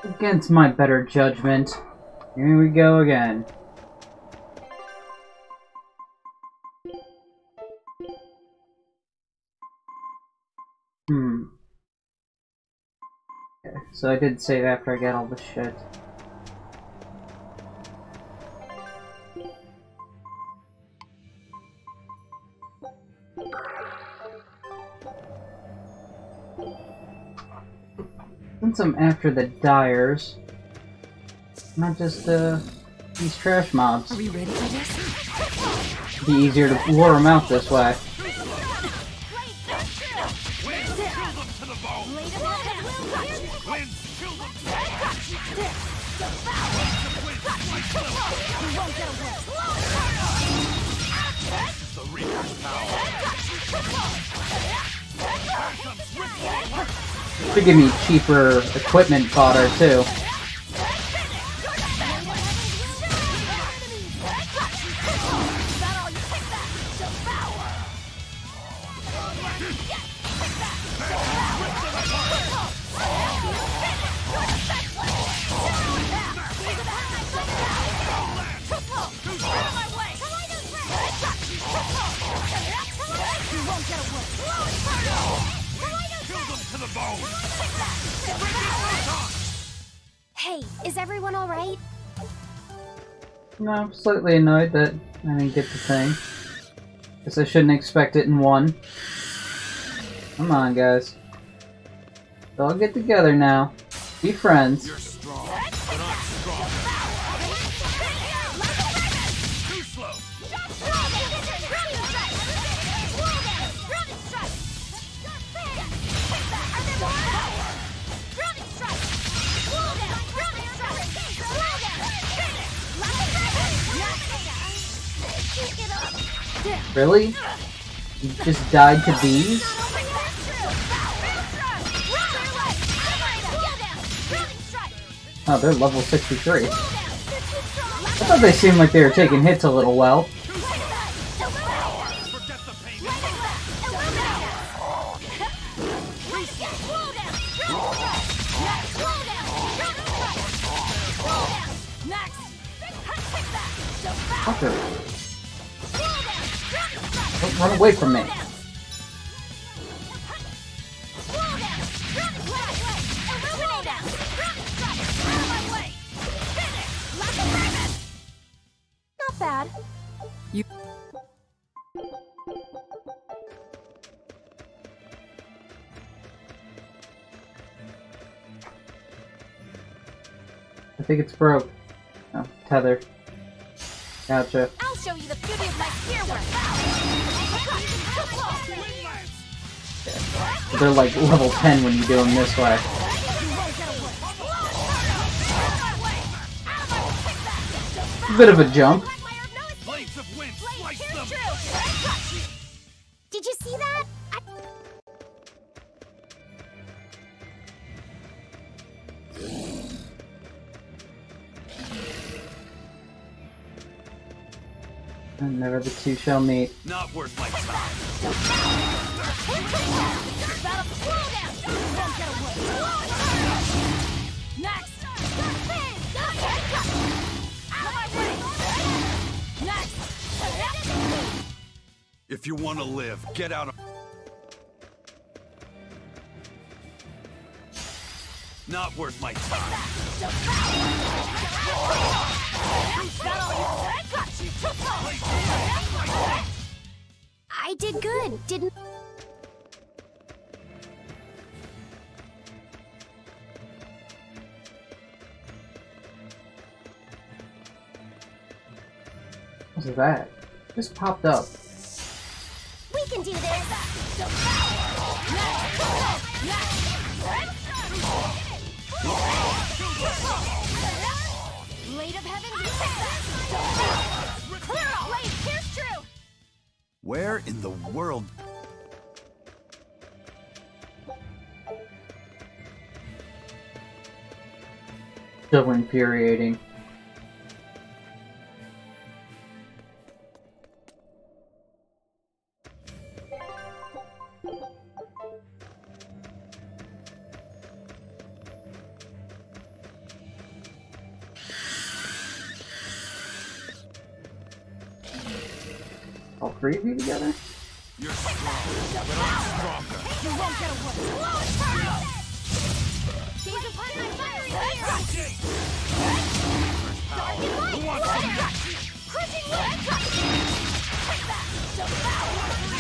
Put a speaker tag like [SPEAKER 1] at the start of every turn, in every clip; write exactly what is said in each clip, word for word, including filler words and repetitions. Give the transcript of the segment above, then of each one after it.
[SPEAKER 1] Against my better judgment. Here we go again. Hmm. Okay, so I did save after I got all this shit. Since I'm after the Dyers, not just uh, these trash mobs.
[SPEAKER 2] Are we ready for this?
[SPEAKER 1] It'd be easier to lure them out this way. Should give me cheaper equipment fodder too.
[SPEAKER 2] Hey, is everyone alright?
[SPEAKER 1] No, I'm slightly annoyed that I didn't get the thing. Guess I shouldn't expect it in one. Come on, guys. Let's all get together now. Be friends.
[SPEAKER 3] You're strong, but I'm strong. Too slow.
[SPEAKER 1] Really? You just died to these? Oh, they're level sixty-three. I thought they seemed like they were taking hits a little well. Fucker. Don't run away from me.
[SPEAKER 2] Not bad. You.
[SPEAKER 1] I think it's broke. Oh, tether. Gotcha.
[SPEAKER 2] I'll show you the beauty of my spear work.
[SPEAKER 1] Okay. They're like level ten when you do them this way. A bit of a jump.
[SPEAKER 2] Did you see that? I...
[SPEAKER 1] And never the two shall meet.
[SPEAKER 3] Not worth my time.
[SPEAKER 2] Next.
[SPEAKER 3] If you want to live, get out of... Not worth my time.
[SPEAKER 2] I did good, didn't...
[SPEAKER 1] What's that? Just popped up.
[SPEAKER 2] We can do this! Blade of Heaven! Clear all! Blade, pierce true!
[SPEAKER 3] Where in the world?
[SPEAKER 1] So infuriating. three of you together?
[SPEAKER 3] You're strong, but I'm stronger.
[SPEAKER 2] You won't get away. Gaze upon my fiery spear.
[SPEAKER 3] Who wants some next?
[SPEAKER 2] Crushing wind. Take that. Devour.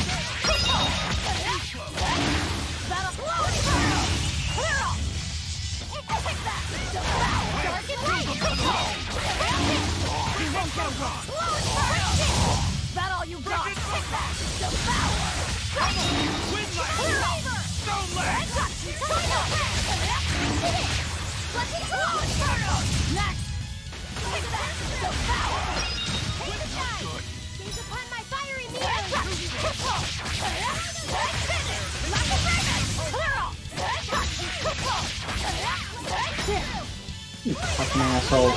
[SPEAKER 2] Battle slow and thorough. Clear off. Take that. Devour. Dark and light. You won't get away. Slow and thorough. Is that all you got? Take that. Devour.
[SPEAKER 3] Win like
[SPEAKER 2] Clear off.
[SPEAKER 3] Don't let
[SPEAKER 2] Let's go. Next. Take that. Devour. Take the time. Gaze upon my fiery mirror. Lock the dragon. Clear off.
[SPEAKER 1] You fucking asshole.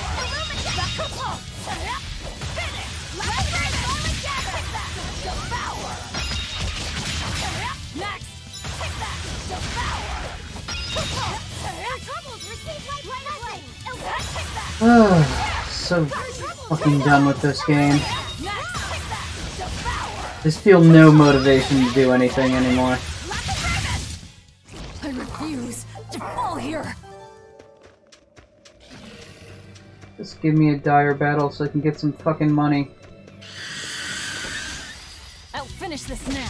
[SPEAKER 2] Next. Take that. Devour. Our troubles receive my blessing. Take that.
[SPEAKER 1] Ugh, so fucking done with this game.
[SPEAKER 2] Next. Take that. Devour.
[SPEAKER 1] Just feel no motivation to do anything anymore.
[SPEAKER 2] I refuse to fall here.
[SPEAKER 1] Just give me a dire battle so I can get some fucking money.
[SPEAKER 2] I'll finish this now.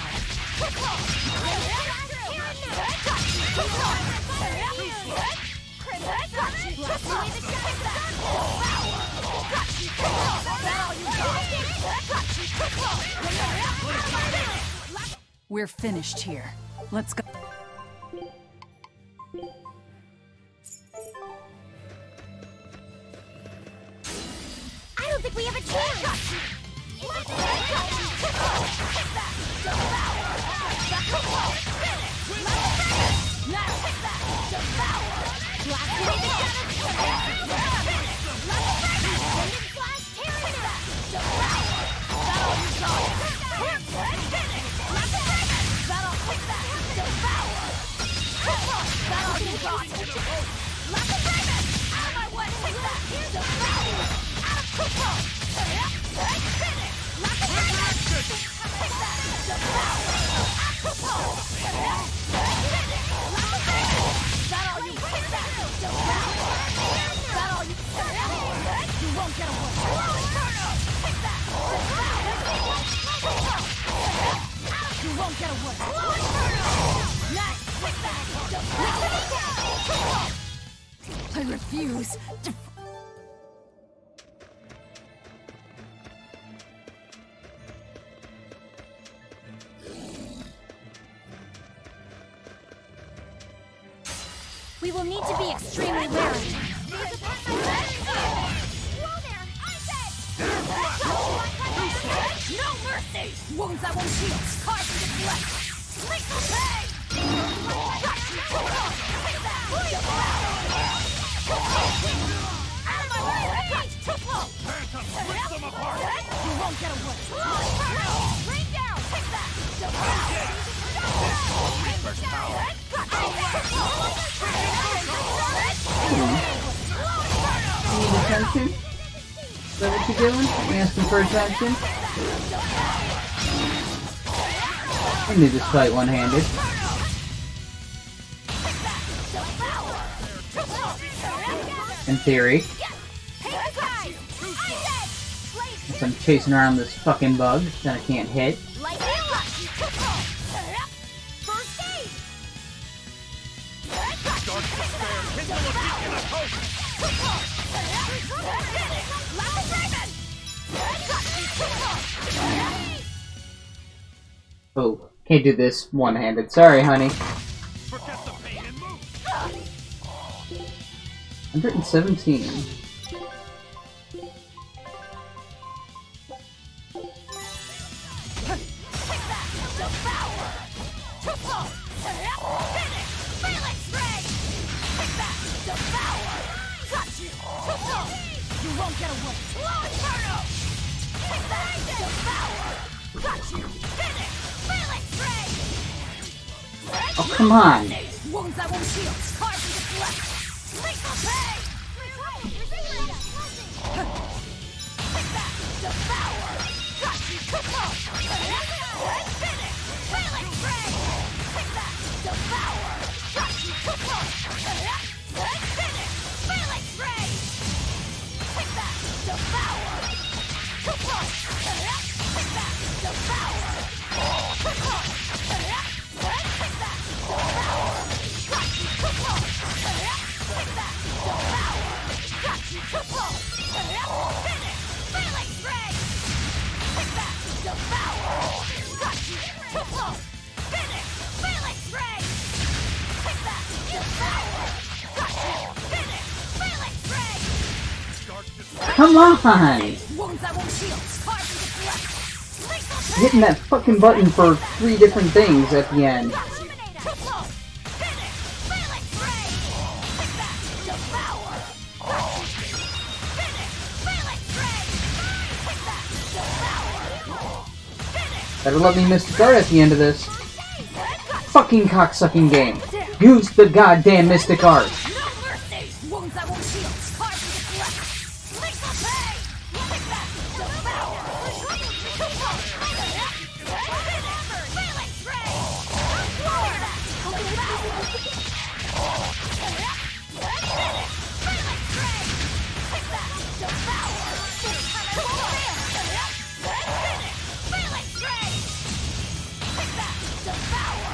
[SPEAKER 4] We're finished here. Let's go.
[SPEAKER 2] I don't think we have a chance.
[SPEAKER 4] I refuse to.
[SPEAKER 2] We will need to be extremely wary. No mercy!
[SPEAKER 4] Wounds that won't heal.
[SPEAKER 2] Carve into flesh! Lethal pay! Out of my way! Too slow!
[SPEAKER 3] Phantom, rip them apart!
[SPEAKER 4] You won't get away.
[SPEAKER 2] Rain down! Take that!
[SPEAKER 3] Reaper's power!
[SPEAKER 1] Need attention? Is that what you're doing? You asking for attention? I need this fight one-handed. In theory. Since I'm chasing around this fucking bug that I can't hit.
[SPEAKER 2] First aid!
[SPEAKER 3] Dark despair! Kindle a beacon of hope!
[SPEAKER 1] Oh, can't do this one-handed. Sorry, honey.
[SPEAKER 3] Forget the pain and move!
[SPEAKER 1] one hundred seventeen.
[SPEAKER 4] You won't get away.
[SPEAKER 1] Oh, come on.
[SPEAKER 4] Wounds that won't heal. Carve into flesh.
[SPEAKER 2] Lethal pay! Take that! Devour! Got you!
[SPEAKER 1] come on!
[SPEAKER 2] Wounds that won't shield. Hard to deflect. Lethal
[SPEAKER 1] Hitting that fucking button for three different things at the end.
[SPEAKER 2] Terminator. Triple. Finish. Phalanx Ray. Take that. Devour. Finish. Phalanx Ray. Take that. Devour. Finish.
[SPEAKER 1] Better let me miss the guard at the end of this. Fucking cocksucking game. Use the goddamn Mystic Art.
[SPEAKER 2] No mercy. Wounds that won't shield. Hard to deflect. Lethal Pay. Take that. Devour. Triple. Finish. Phalanx Ray. Lower that. Devour. Finish. Phalanx Ray. Take that. Devour. Finish. Phalanx Ray. Take that. Devour.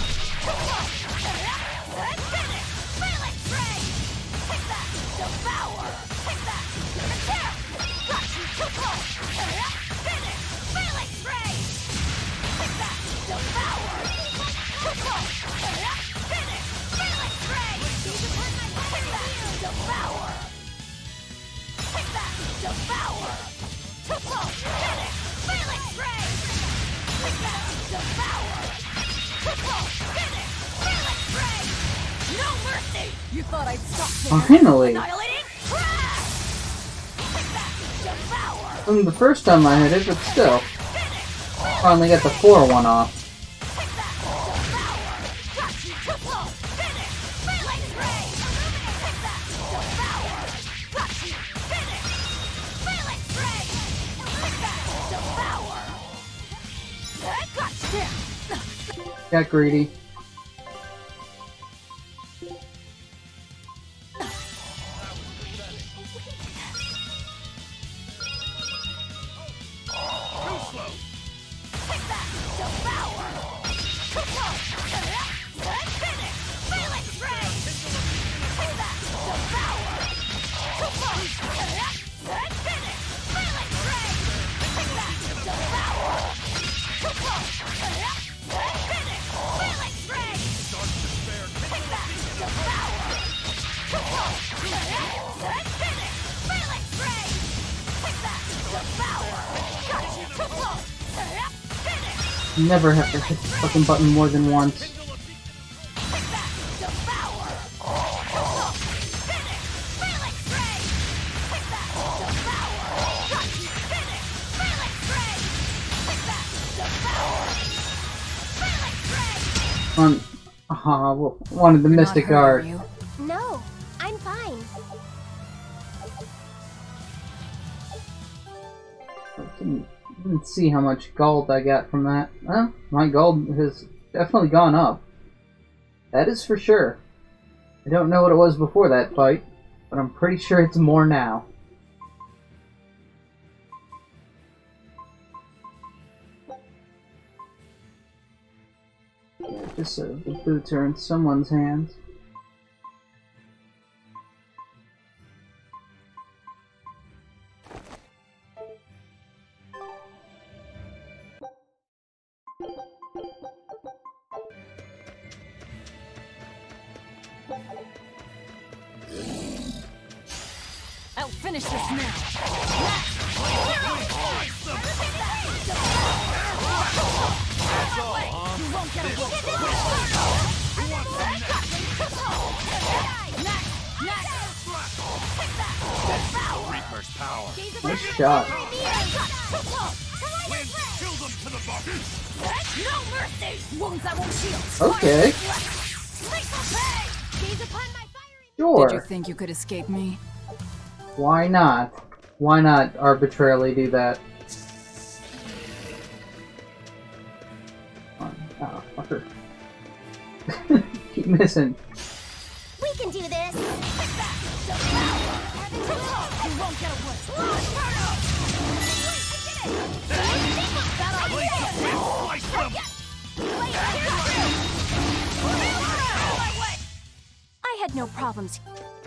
[SPEAKER 2] Finish. Phalanx Ray. Take that. Devour. Take that. Attack. Got you. Too close. Finish. Phalanx Ray. Take that. Devour. Too close. Finish. Phalanx Ray. Take that. Devour. Take that. Devour. Too close. Finish. Phalanx Ray. Take that. Devour. Too close. Finish. Phalanx Ray. No mercy.
[SPEAKER 4] You thought I'd stop there?
[SPEAKER 1] Finally.
[SPEAKER 2] Annihilating crash. Take that. Devour.
[SPEAKER 1] From the first time I hit it, but still.
[SPEAKER 2] Finish.
[SPEAKER 1] Finally got the four one off.
[SPEAKER 2] Take that. Devour. Got you. Too close. Finish. Phalanx Ray. Take that. Devour. Got you. Finish. Phalanx Ray. Take that. Devour. Got you.
[SPEAKER 1] Got greedy.
[SPEAKER 3] Too slow.
[SPEAKER 2] Take that. Devour. Too close. Finish. Phalanx Ray. Take that. Devour. Too close. Finish. Phalanx Ray. Take that. Devour. Too close. Finish. Phalanx Ray. Take that. Devour. Too close. Finish. Phalanx Ray. Take that. Devour. Got you. Too close. Finish.
[SPEAKER 1] Never have to hit the fucking button more than once.
[SPEAKER 2] Take that. Devour. Finish. Phalanx Ray. Take that. Devour. Got you. Finish. Phalanx Ray. Take that. Devour. Phalanx Ray.
[SPEAKER 1] On, uh, well, wanted the
[SPEAKER 4] You're not
[SPEAKER 1] Mystic
[SPEAKER 4] hurt,
[SPEAKER 1] Art.
[SPEAKER 4] are you?
[SPEAKER 2] No, I'm fine.
[SPEAKER 1] I didn't, didn't see how much gold I got from that. Well, my gold has definitely gone up. That is for sure. I don't know what it was before that fight, but I'm pretty sure it's more now. Yeah, just so the boots are in someone's hands.
[SPEAKER 4] I'll finish this now. You won't get away.
[SPEAKER 3] Reaper's power.
[SPEAKER 1] Nice shot.
[SPEAKER 3] Wind, kill them to the bone.
[SPEAKER 2] No mercy! Wounds that won't shield.
[SPEAKER 1] Okay.
[SPEAKER 2] Lethal Pay! Gaze upon my fiery...
[SPEAKER 1] Sure.
[SPEAKER 4] Did you think you could escape me?
[SPEAKER 1] Why not? Why not arbitrarily do that? Come on. Oh, fucker. Keep missing.
[SPEAKER 2] We can do this! Take that! Devour! You won't get away! Inferno! I did it! That all
[SPEAKER 3] Blades of wind, slice them.
[SPEAKER 2] I had no problems.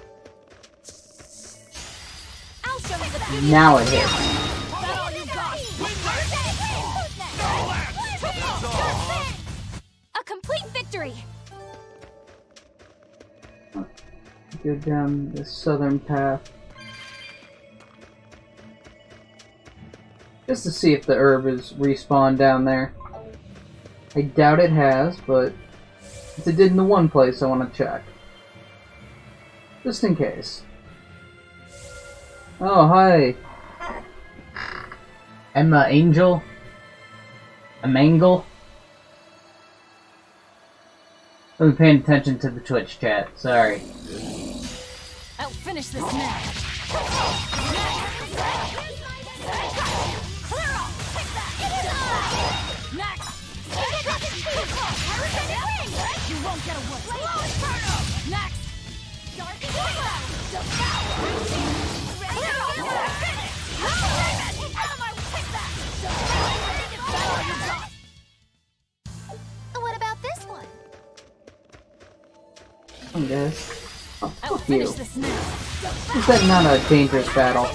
[SPEAKER 2] I'll show you the beauty.
[SPEAKER 1] Now it hits.
[SPEAKER 2] That all you got? A complete victory!
[SPEAKER 1] Go down the southern path. Just to see if the herb is respawned down there. I doubt it has, but if it did in the one place, I want to check. Just in case. Oh, hi. Emma Angel? A Mangle? I've been paying attention to the Twitch chat, sorry.
[SPEAKER 4] I'll finish this now. You won't get away. Next.
[SPEAKER 2] What about this one?
[SPEAKER 1] Come on, guys. Oh,
[SPEAKER 4] I'll
[SPEAKER 1] fuck you.
[SPEAKER 4] finish this now.
[SPEAKER 1] Is that not a dangerous battle?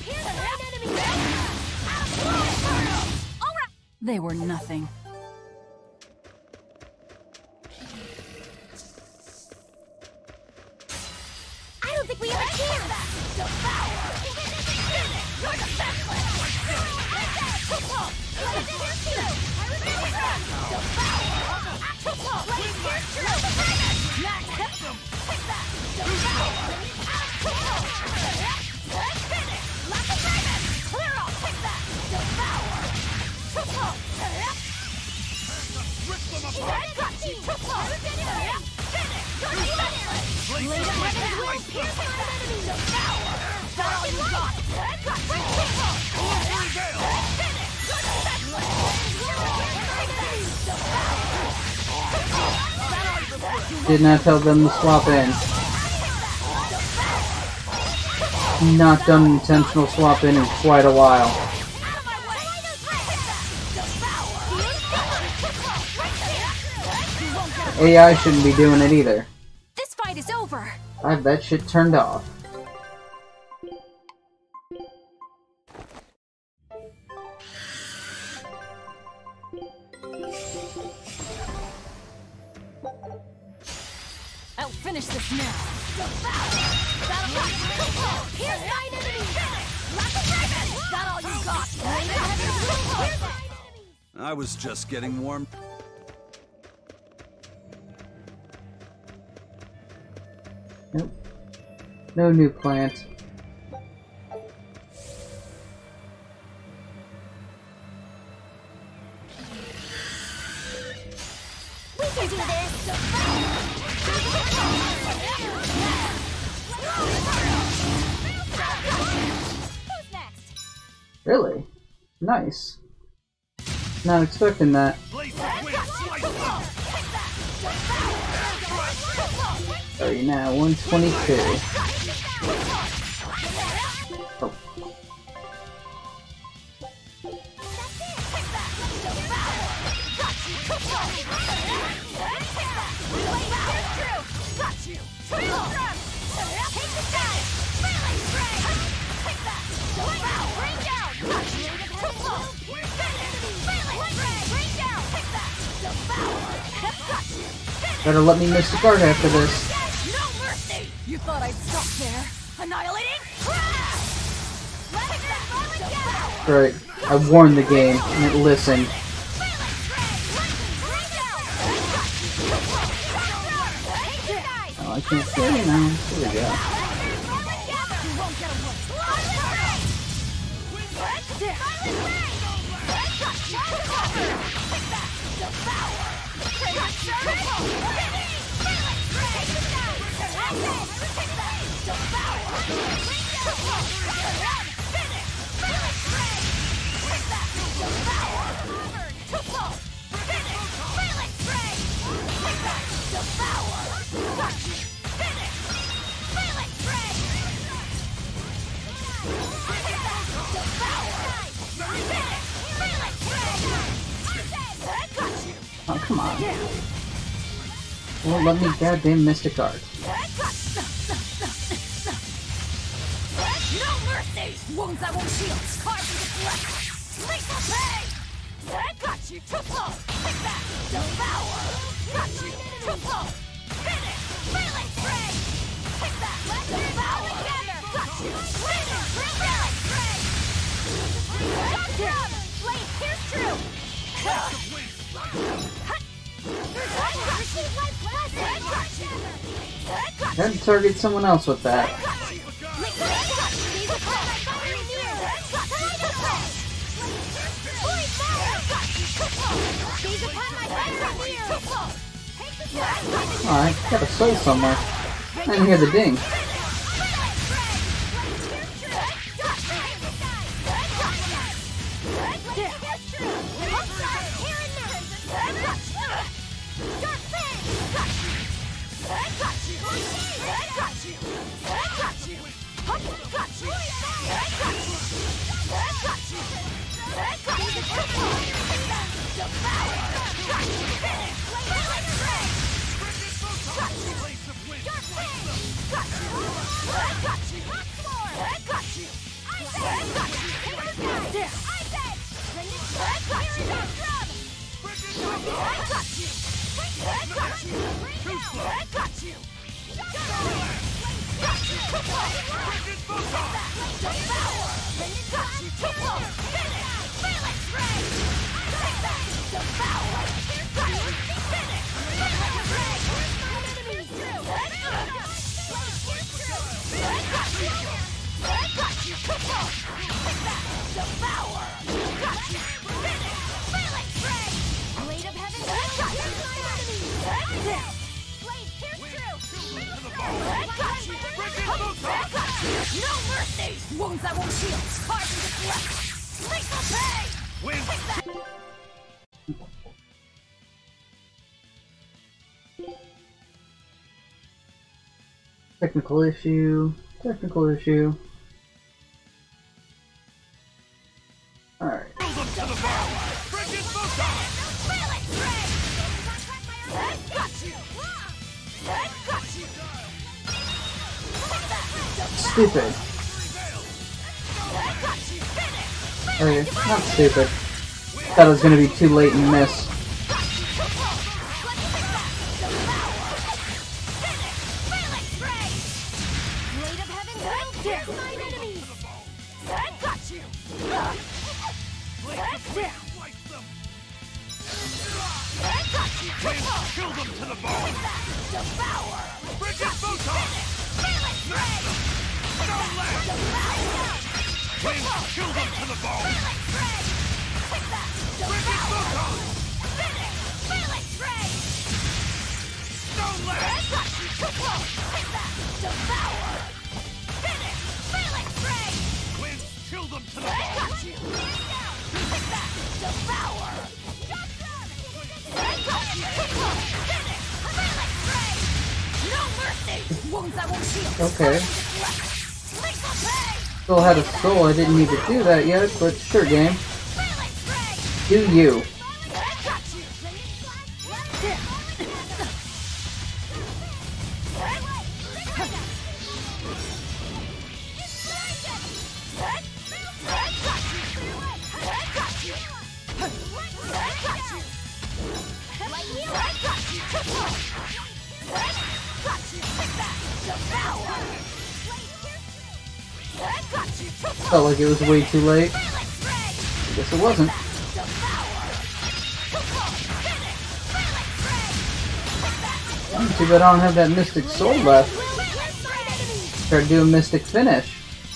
[SPEAKER 4] They were nothing.
[SPEAKER 2] I don't think we have a
[SPEAKER 1] Did not tell them to swap in. Not done intentional swap in in quite a while. A I shouldn't be doing it either.
[SPEAKER 4] This fight is over.
[SPEAKER 1] I have that shit turned off.
[SPEAKER 4] I'll finish this now.
[SPEAKER 2] Here's nine enemies! Lots of dragons! Got all you got! Here's nine enemies!
[SPEAKER 3] I was just getting warm.
[SPEAKER 1] Nope. No new plants.
[SPEAKER 2] We can do this! Who's next?
[SPEAKER 1] Really? Nice. Not expecting that.
[SPEAKER 3] Blaze of wind, slice them!
[SPEAKER 1] Sorry, now one twenty-two. Oh. Better let me miss the guard after this.
[SPEAKER 2] No mercy!
[SPEAKER 4] You thought I'd stop there?
[SPEAKER 2] Annihilating crash!
[SPEAKER 1] Right. I warned the game, and it listened. Oh, I can't see it now. There we go. Oh, come on. Won't let me goddamn miss the card.
[SPEAKER 2] No mercy!
[SPEAKER 4] Wounds that won't heal.
[SPEAKER 2] Carve into flesh! Lethal pain! I got you! Too close! Take that! Devour! Got you! Too close! Finish! Relay spray! Take that! Let's devour! Together! Got you! Finish! Relay spray! Blade pierce through!
[SPEAKER 1] Had to target someone else with that. Alright, got a soul somewhere. I didn't hear the ding.
[SPEAKER 2] Wounds that won't heal. Hard to deflect. Lethal pay! Win!
[SPEAKER 1] Technical issue. Technical issue. Alright. Stupid. Okay, not stupid. Thought it was gonna be too late and miss.
[SPEAKER 3] Kill them to the bone! Devour! Frigid Photon! Don't let! Kill them to the bone! Frigid Photon! Don't let! Devour! Wind, kill them to the bone! Devour!
[SPEAKER 1] Okay. Still had a soul, I didn't need to do that yet, but sure game. Do you. Felt like it was way too late. I guess it wasn't. Too bad I don't have that Mystic Soul left. Try to do a Mystic Finish.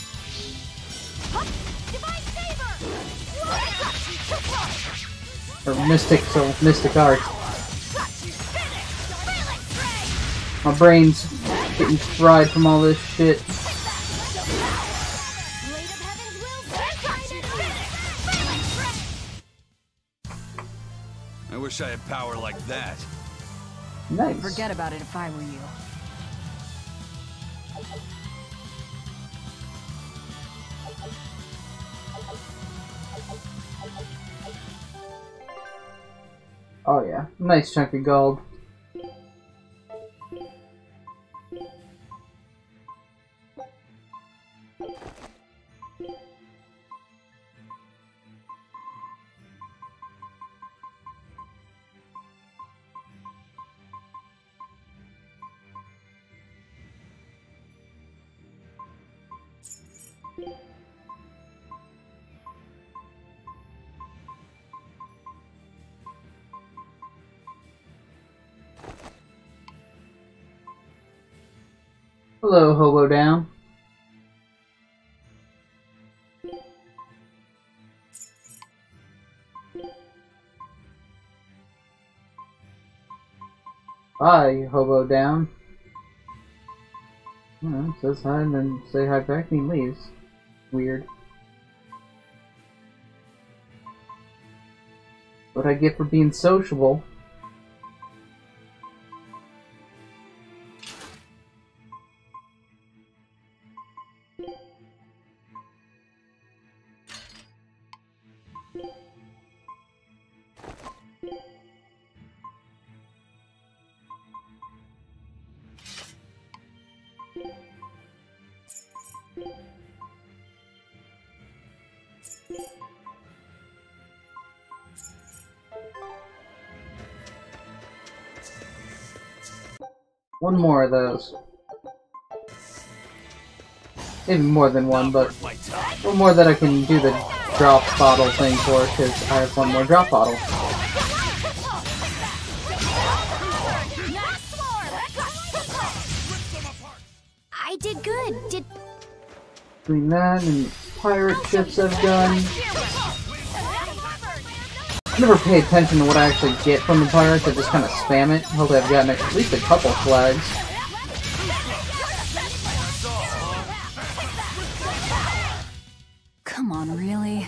[SPEAKER 1] Or Mystic Soul, Mystic Art. My brain's getting fried from all this shit.
[SPEAKER 3] I wish I had power like that.
[SPEAKER 1] Nice.
[SPEAKER 4] Forget about it if I were you.
[SPEAKER 1] Oh yeah, nice chunk of gold. Hello, Hobo Down. Bye, Hobo Down. Oh, says hi and then say hi back and he leaves. Weird. What I get for being sociable. One more of those. Maybe more than one, but one more that I can do the drop bottle thing for, because I have one more drop bottle.
[SPEAKER 2] I did good. Did
[SPEAKER 1] Between that and pirate ships I've done. I never pay attention to what I actually get from the pirates, I just kind of spam it. Hopefully I've gotten at least a couple flags.
[SPEAKER 4] Come on, really?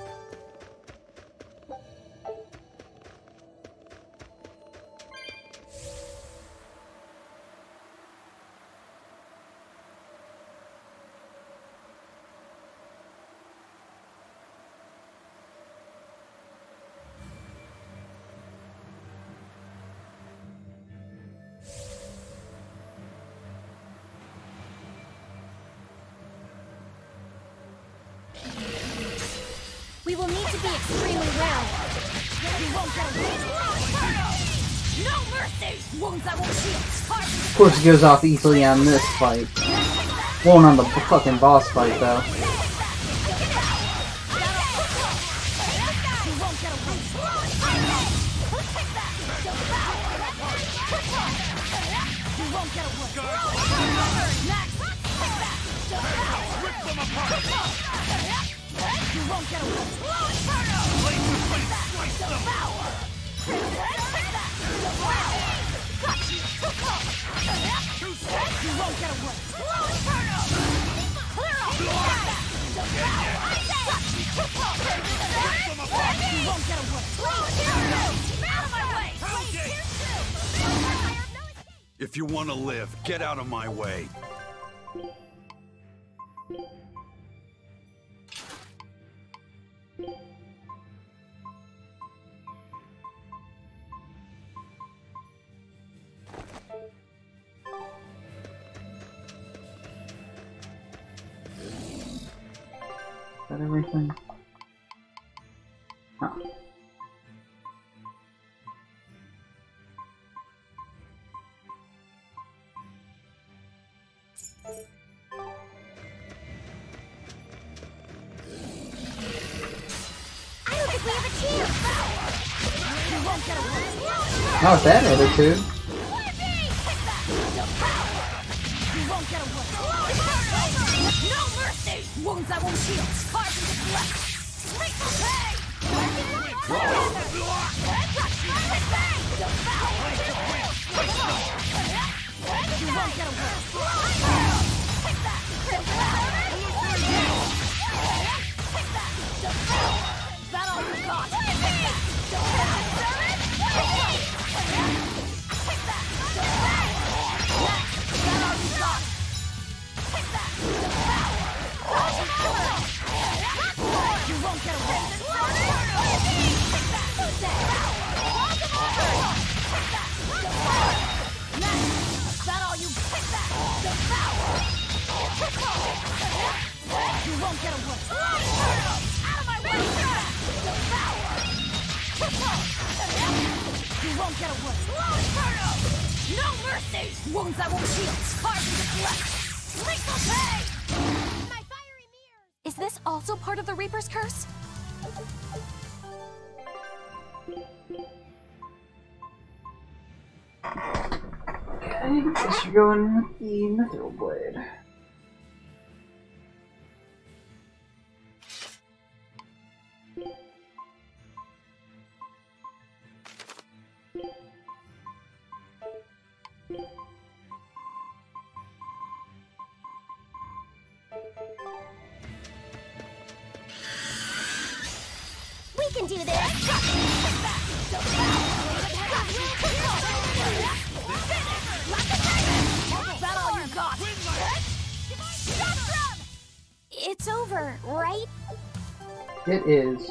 [SPEAKER 2] we will need to be extremely wary. We won't get away. No mercy! Wounds I won't shield.
[SPEAKER 1] Of course it goes off easily on this fight. Won't on the fucking boss fight though.
[SPEAKER 3] If you want to live, get out of my way.
[SPEAKER 1] Is that everything? Huh. Not with that attitude.
[SPEAKER 2] No mercy! Wounds I won't shield. Scars into flesh. Lethal pay! You won't get away. Take that! Is that all you got? Wounds I won't shield. Scars into flesh. Lethal pay! My fiery mirror!
[SPEAKER 5] Is this also part of the Reaper's curse?
[SPEAKER 1] Okay. I guess you're going with the Mithril Blade.
[SPEAKER 2] We can do this! Is that all you got? It's over, right?
[SPEAKER 1] It is.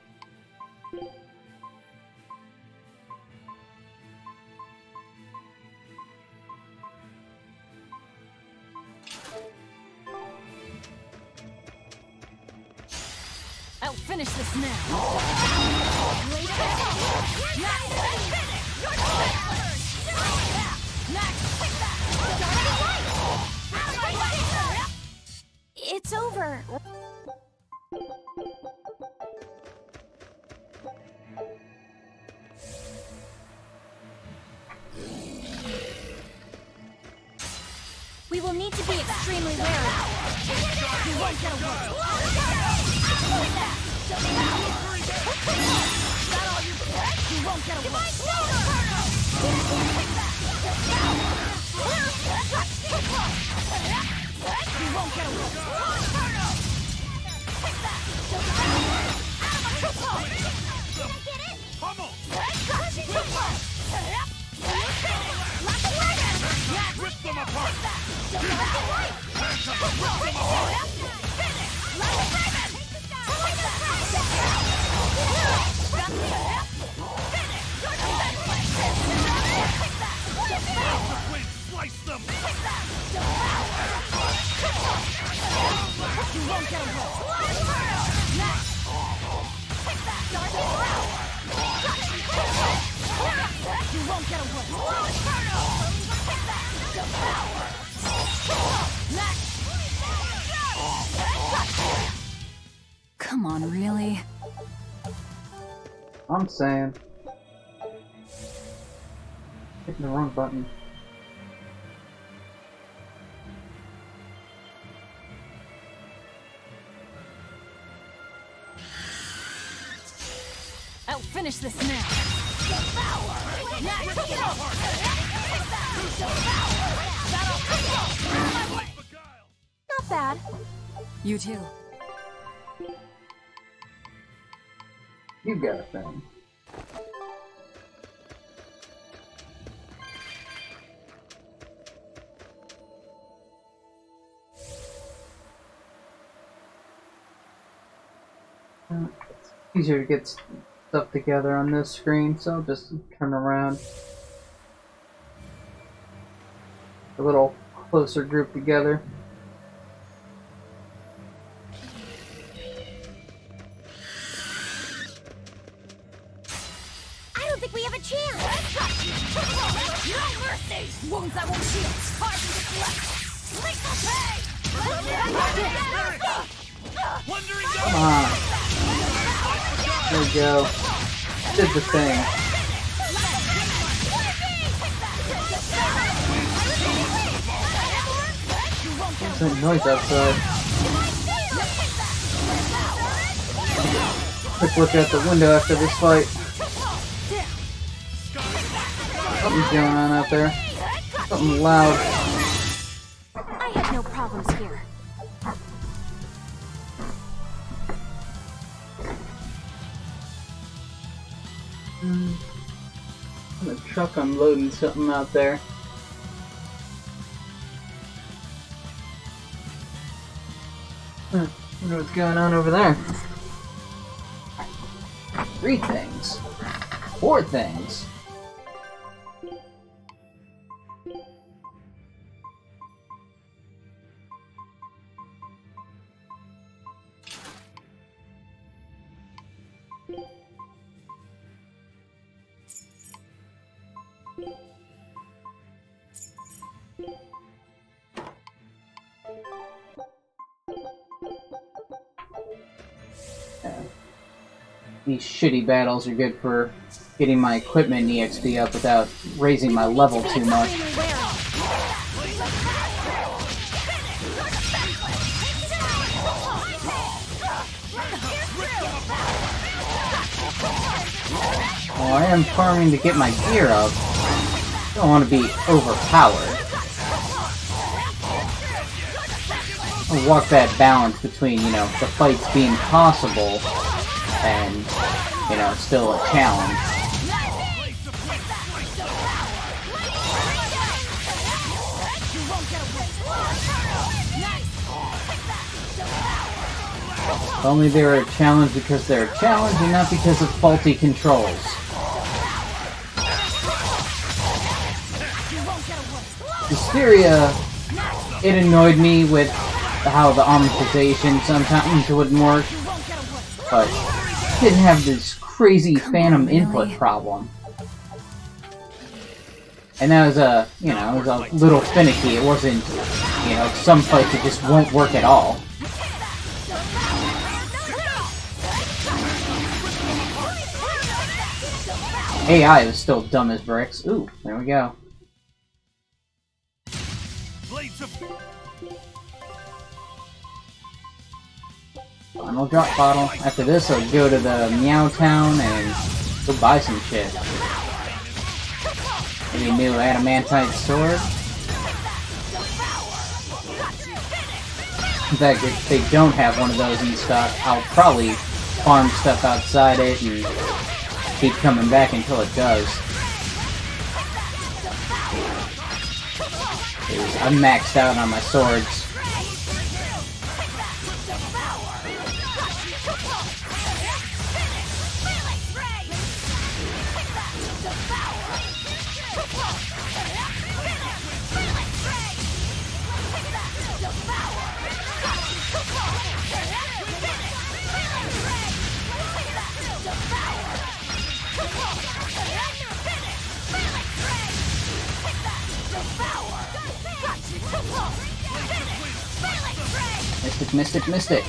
[SPEAKER 4] I'll finish this now.
[SPEAKER 2] It's over. We will need to be extremely wary. You won't get away. That all you get? You won't get away. You won't get away. Did I get it?
[SPEAKER 3] Pummel! Rip them apart! Wind, slice them!
[SPEAKER 2] You won't get away. You won't get away.
[SPEAKER 4] Come on, really?
[SPEAKER 1] I'm saying. Hitting the wrong button.
[SPEAKER 4] I'll finish this now.
[SPEAKER 2] Not bad.
[SPEAKER 4] You too.
[SPEAKER 1] You got a thing. Uh, It's easier to get stuff together on this screen, so I'll just turn around. A little closer group together.
[SPEAKER 2] I don't think we have a chance.
[SPEAKER 4] No mercy! Wounds I won't shield. Harden this left. Lethal pay!
[SPEAKER 3] Wandering
[SPEAKER 1] Come
[SPEAKER 3] down!
[SPEAKER 1] on. There we go. Did the thing. What's that noise outside? Quick look out the window after this fight. Something's going on out there. Something loud.
[SPEAKER 2] I have no problems here.
[SPEAKER 1] Hmm. The truck unloading something out there. Huh. Wonder what's going on over there. Three things. Four things. Yeah. These shitty battles are good for getting my equipment E X P up without raising my level too much.
[SPEAKER 2] Extremely wary.
[SPEAKER 1] While I am farming to get my gear up, I don't want to be overpowered. I'll walk that balance between, you know, the fights being possible and, you know, still a challenge. If only they were a challenge because they're a challenge and not because of faulty controls. Hysteria, it annoyed me with how the amortization sometimes wouldn't work, but it didn't have this crazy phantom input problem. And that was a, you know, it was a little finicky. It wasn't, you know, some fights it just won't work at all. A I was still dumb as bricks. Ooh, there we go. Final drop bottle. After this, I'll go to the Meow Town and go buy some shit. Maybe a new adamantite sword. In fact, if they don't have one of those in stock, I'll probably farm stuff outside it and keep coming back until it does. I'm maxed out on my swords. Mystic, mystic, mystic.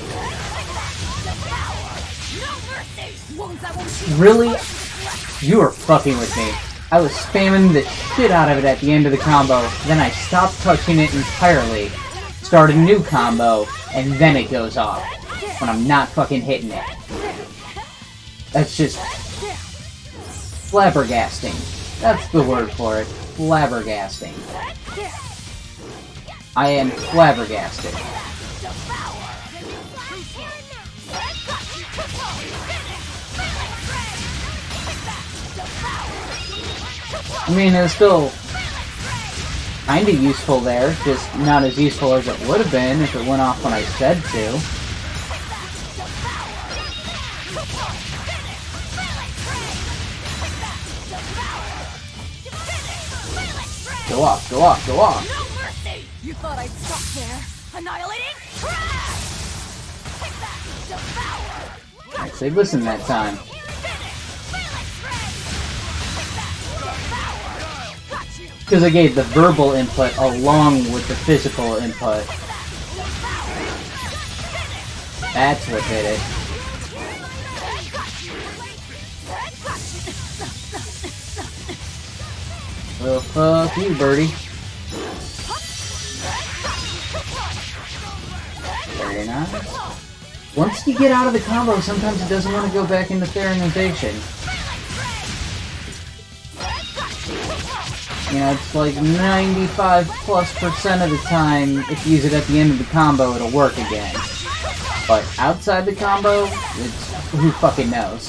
[SPEAKER 1] Really? You are fucking with me. I was spamming the shit out of it at the end of the combo, then I stopped touching it entirely, start a new combo, and then it goes off. When I'm not fucking hitting it. That's just flabbergasting. That's the word for it. Flabbergasting. I am flabbergasted. I mean, it was still kinda useful there, just not as useful as it would have been if it went off when I said to. Go off, go off, go off!
[SPEAKER 4] No mercy! You thought I'd stop there? Annihilating crash! Take that! Devour!
[SPEAKER 1] Actually, listen that time. Because I gave the verbal input along with the physical input. That's what did it. Well, fuck you, birdie. Very nice. Once you get out of the combo, sometimes it doesn't want to go back into Theronization. You know, it's like ninety-five plus percent of the time, if you use it at the end of the combo, it'll work again. But outside the combo, it's who fucking knows.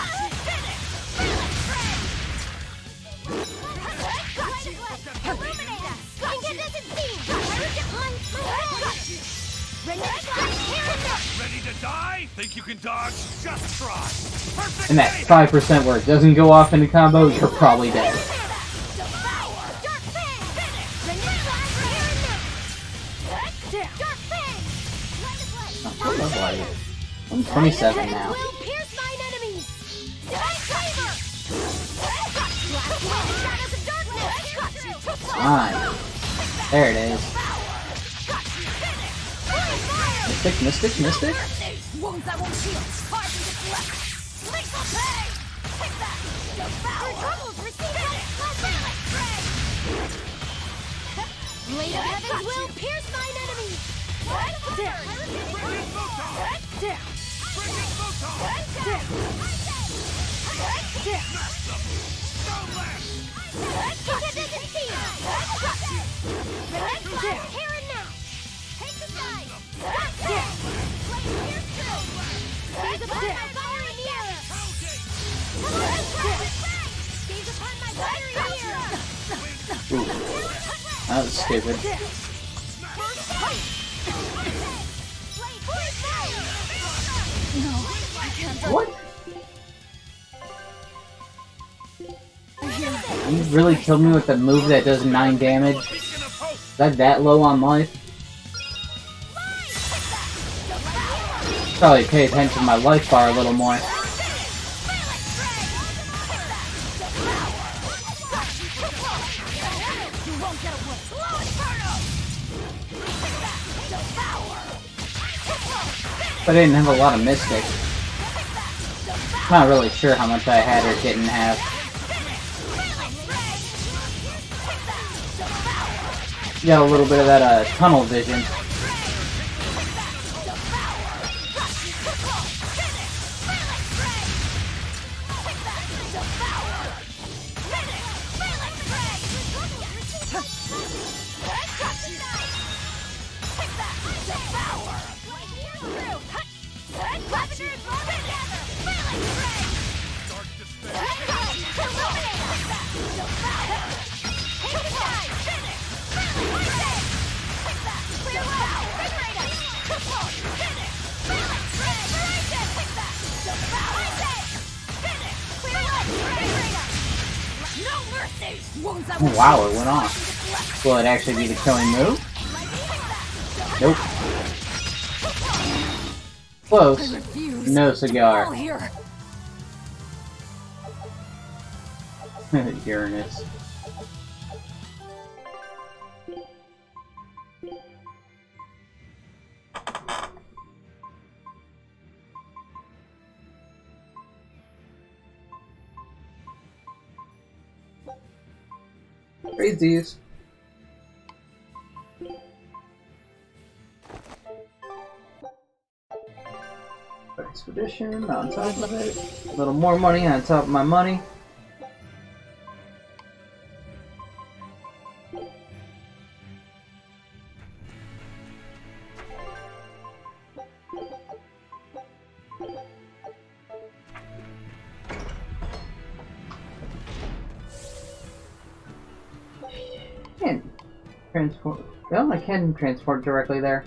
[SPEAKER 3] Ready to die? Think you can dodge? Just try. Perfect.
[SPEAKER 1] And that five percent where it doesn't go off in the combo, you're probably dead. Oh, what level are you? I'm twenty-seven now. Fine. There it is. Mystic, mystic, mystic?
[SPEAKER 4] Wounds that won't heal. Carve into flesh. Lethal pain! Take that! Devour! Our troubles receive it! Blade of Heavens will pierce mine enemies! There! There! There!
[SPEAKER 2] Here and now. Take the side. Gaze upon my fiery mirror. Gaze upon my fiery mirror.
[SPEAKER 1] Ooh. That was stupid. What? You really killed me with a move that does nine damage? Is that that low on life? Probably pay attention to my life bar a little more. But I didn't have a lot of Mystic. Not really sure how much I had or didn't have. Got a little bit of that uh, tunnel vision. Oh, wow, it went off. Will it actually be the killing move? Nope. Close. No cigar. Uranus. Read these. Expedition on top of it. A little more money on top of my money. Can't transport. Well, I can transport directly there.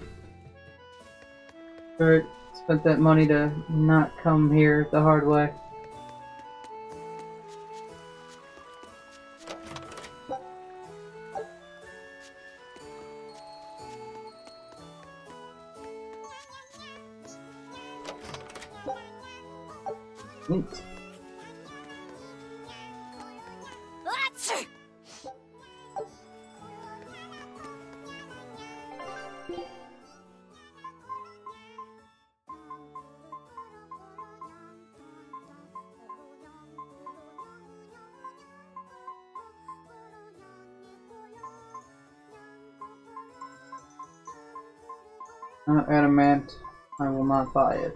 [SPEAKER 1] But spent that money to not come here the hard way. Neat. Uh, adamant, I will not buy it.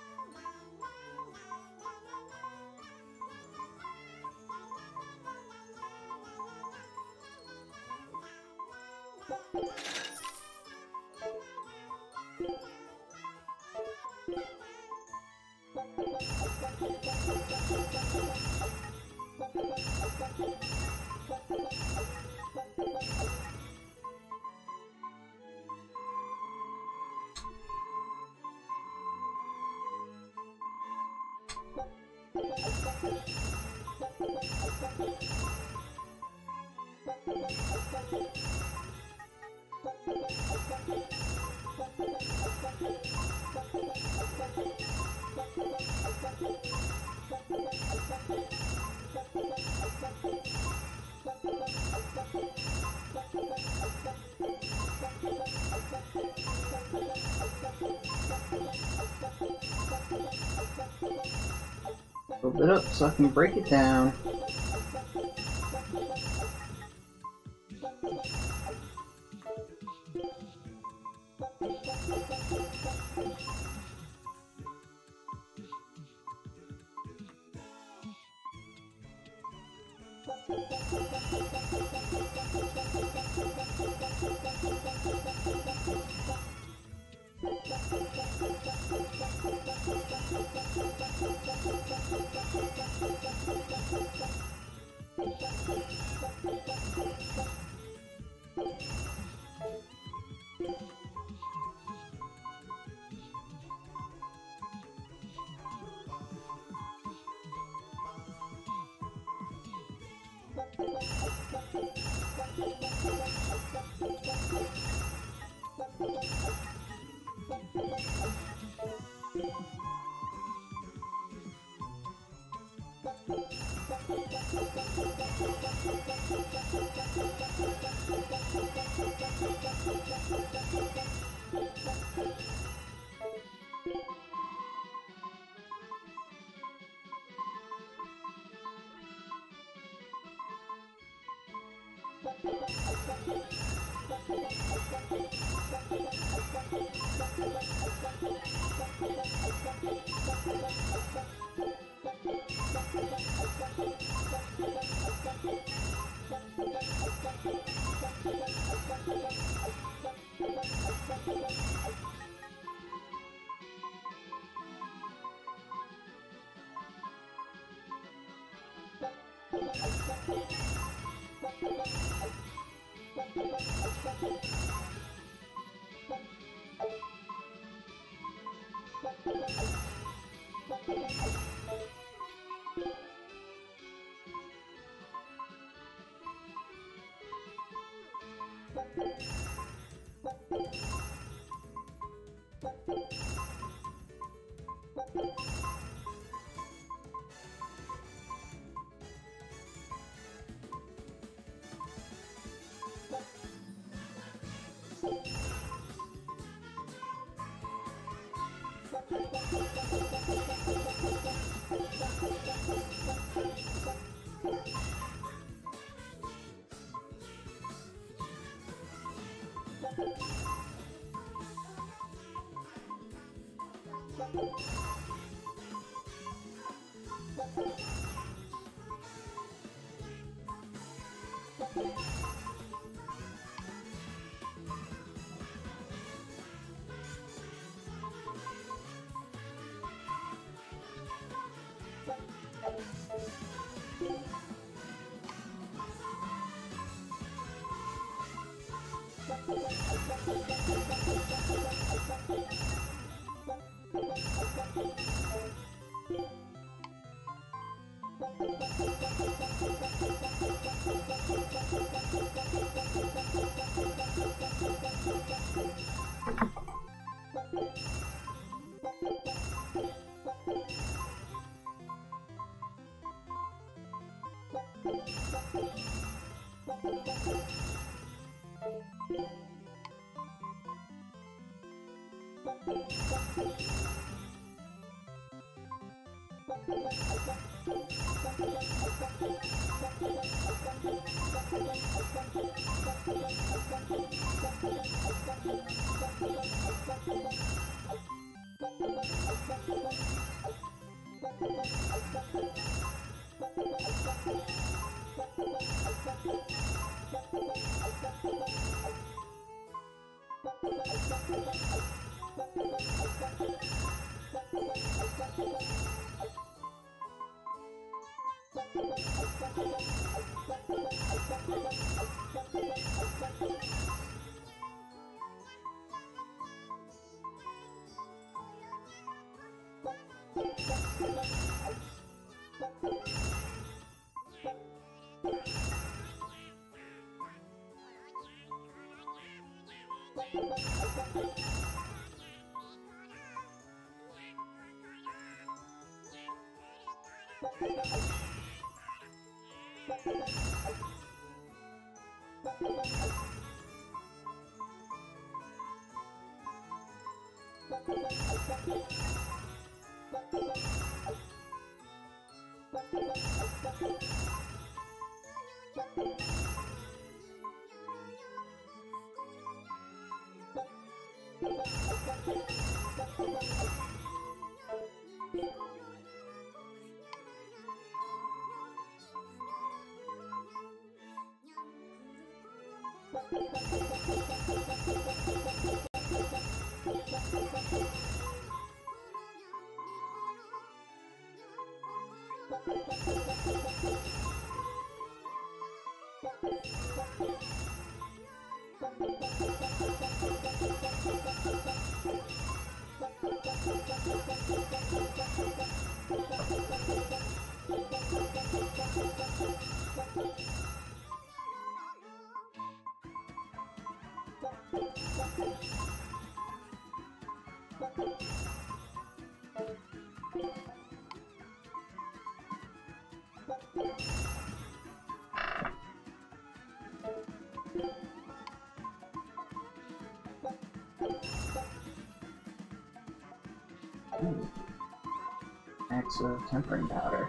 [SPEAKER 1] Build it up so I can break it down. Ooh. Max of tempering powder.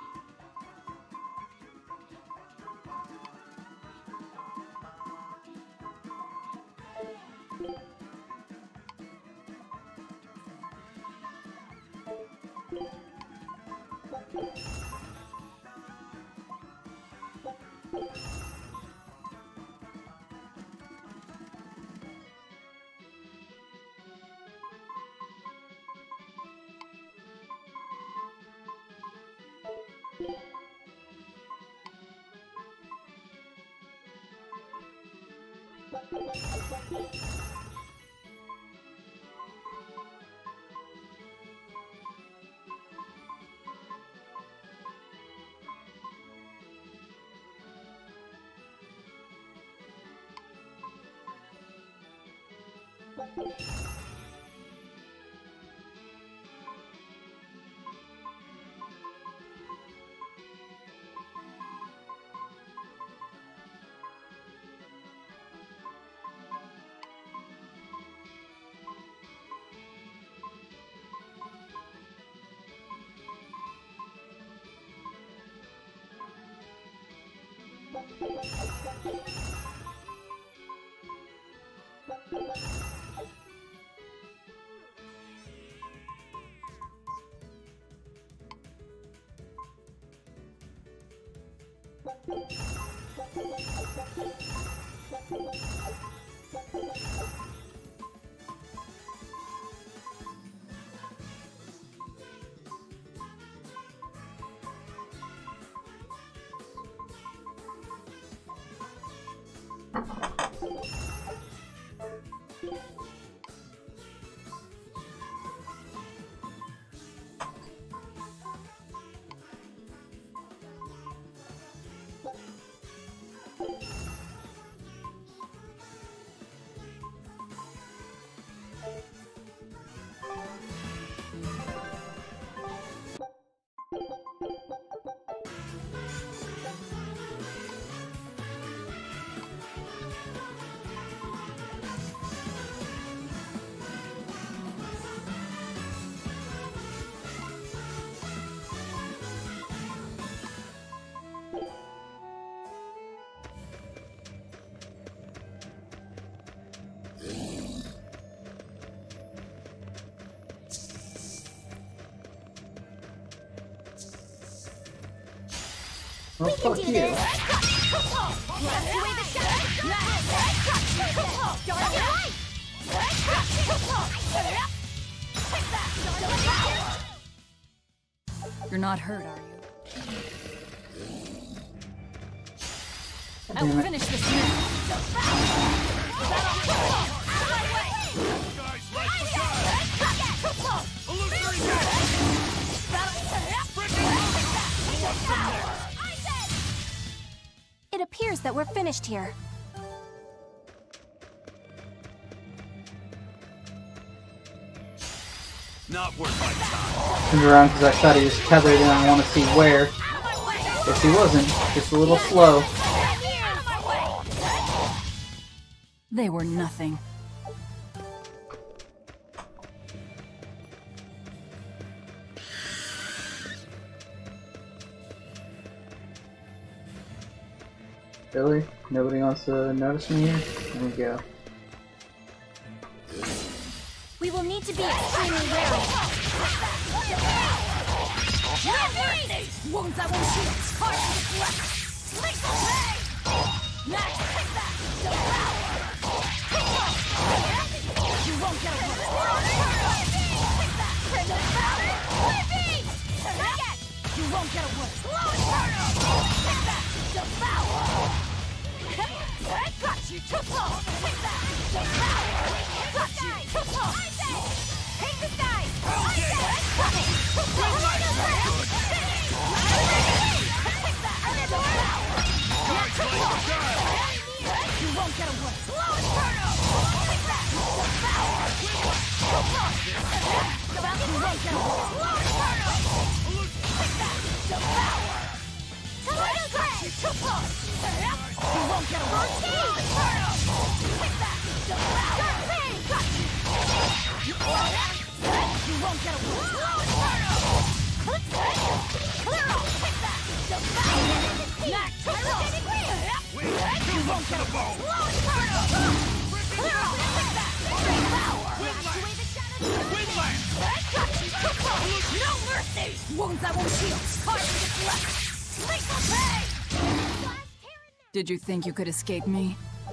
[SPEAKER 1] Well, fuck you.
[SPEAKER 4] You're not hurt, are you? I
[SPEAKER 1] Damn
[SPEAKER 4] will
[SPEAKER 1] it.
[SPEAKER 4] finish this now.
[SPEAKER 3] Guys, like the gun! Illusory death!
[SPEAKER 5] It appears that we're finished here.
[SPEAKER 3] Not worth my time.
[SPEAKER 1] Turned around because I thought he was tethered and I want to see where. Guess he wasn't. Just a little slow.
[SPEAKER 4] They were nothing.
[SPEAKER 1] Really? Nobody wants to notice me here? There we go.
[SPEAKER 5] We will need to be extremely wary.
[SPEAKER 4] Wounds I won't shoot. Heart in the flesh. Lethal pain. Max, take that. Devour. You won't get away.
[SPEAKER 2] you, triple! Take that! Devour! Got you, triple! I say! Take the sky! I say! Coming! Triple! Finish! Take that! Devour! Triple! You won't get away! Slow Inferno! Take that! Devour! Triple! You won't get away! Slow Inferno! Take that! Devour! Tornado Gray! Triple! You won't get away! Slow Inferno! Take that! Devour! Got you! You won't get away! Slow Inferno! Clear off! Take that! Devour! Max! Triple! You won't get away! Slow Inferno! Clear off! Take that! Devour!
[SPEAKER 3] Windland!
[SPEAKER 2] Got you! Triple! No mercy! Wounds that won't heal! Carving its left! Lethal pay!
[SPEAKER 4] Did you think you could escape me?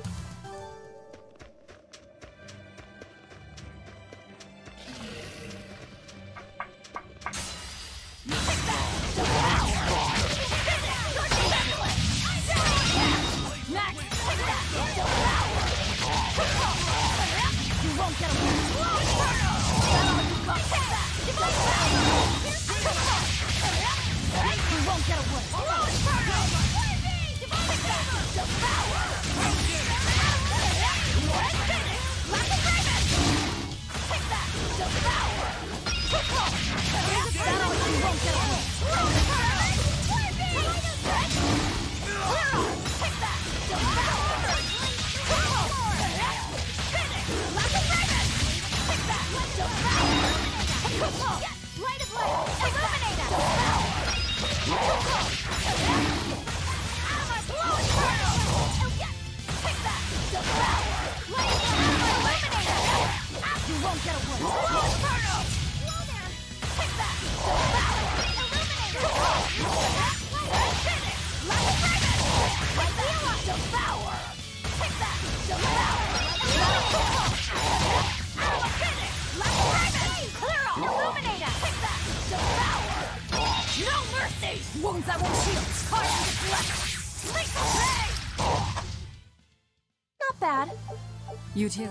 [SPEAKER 2] Wounds that won't heal! Carving its left! Lethal pay!
[SPEAKER 5] Not bad.
[SPEAKER 4] You too.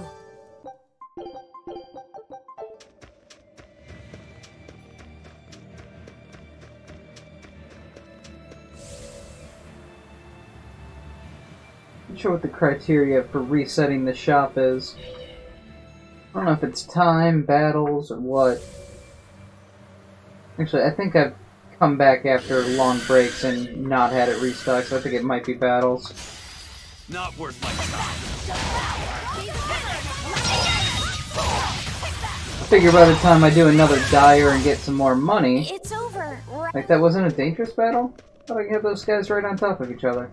[SPEAKER 1] Not sure what the criteria for resetting the shop is. I don't know if it's time, battles, or what. Actually, I think I've come back after long breaks and not had it restocked, so I think it might be battles.
[SPEAKER 3] Not worth my time.
[SPEAKER 1] I figure by the time I do another Dire and get some more money...
[SPEAKER 5] It's over, right?
[SPEAKER 1] Like, that wasn't a dangerous battle? I thought I could have those guys right on top of each other.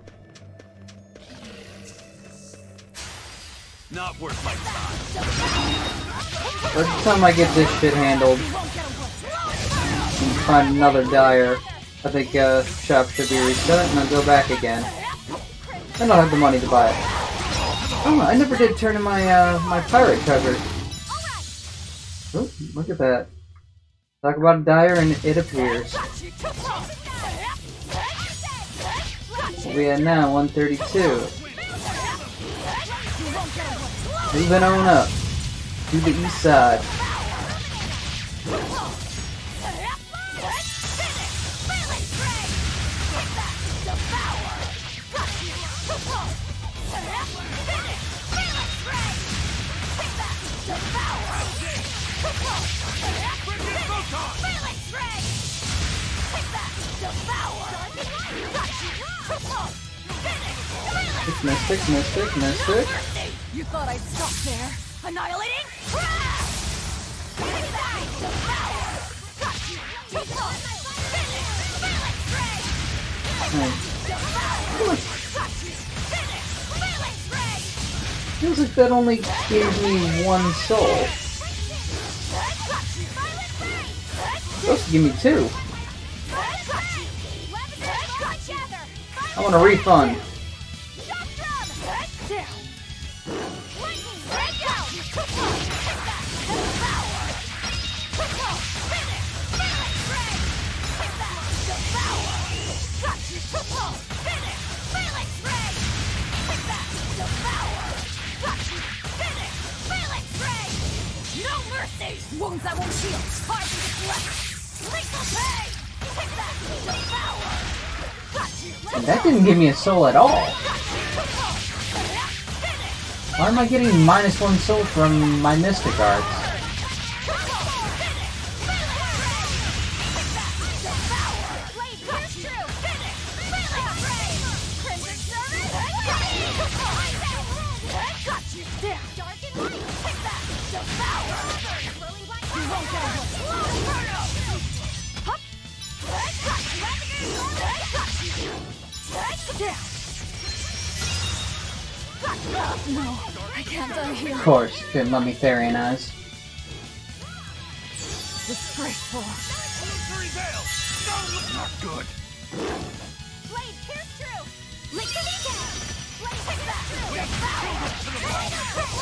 [SPEAKER 3] Not worth my time.
[SPEAKER 1] By the time I get this shit handled and find another Dire, I think uh, shop should be reset and I'll go back again. Then I'll have the money to buy it. Oh, I never did turn in my uh, my pirate treasure. Oh, look at that. Talk about a Dire and it appears. What we at now? one thirty-two. Moving on up to the east side. Mystic, mystic, mystic.
[SPEAKER 2] You thought I'd stop there? Annihilating crash!
[SPEAKER 1] Feels like that only gave me one soul. Supposed to give me two. I want a refund.
[SPEAKER 2] Finish! Phalanx Ray! Take that! Devour!
[SPEAKER 4] won't shield. Hard to deflect. Lethal pay. Take that. Devour. Got you.
[SPEAKER 1] And that didn't give me a soul at all. Why am I getting minus one soul from my Mystic Arts?
[SPEAKER 4] No, I can't die here.
[SPEAKER 1] Of course, didn't let me Therianize.
[SPEAKER 4] Disgraceful.
[SPEAKER 3] Illusory veil! No, not good!
[SPEAKER 5] Blade, pierce through.
[SPEAKER 4] Lick the weekend.
[SPEAKER 5] Blade, take that.
[SPEAKER 3] Devour! To the ball!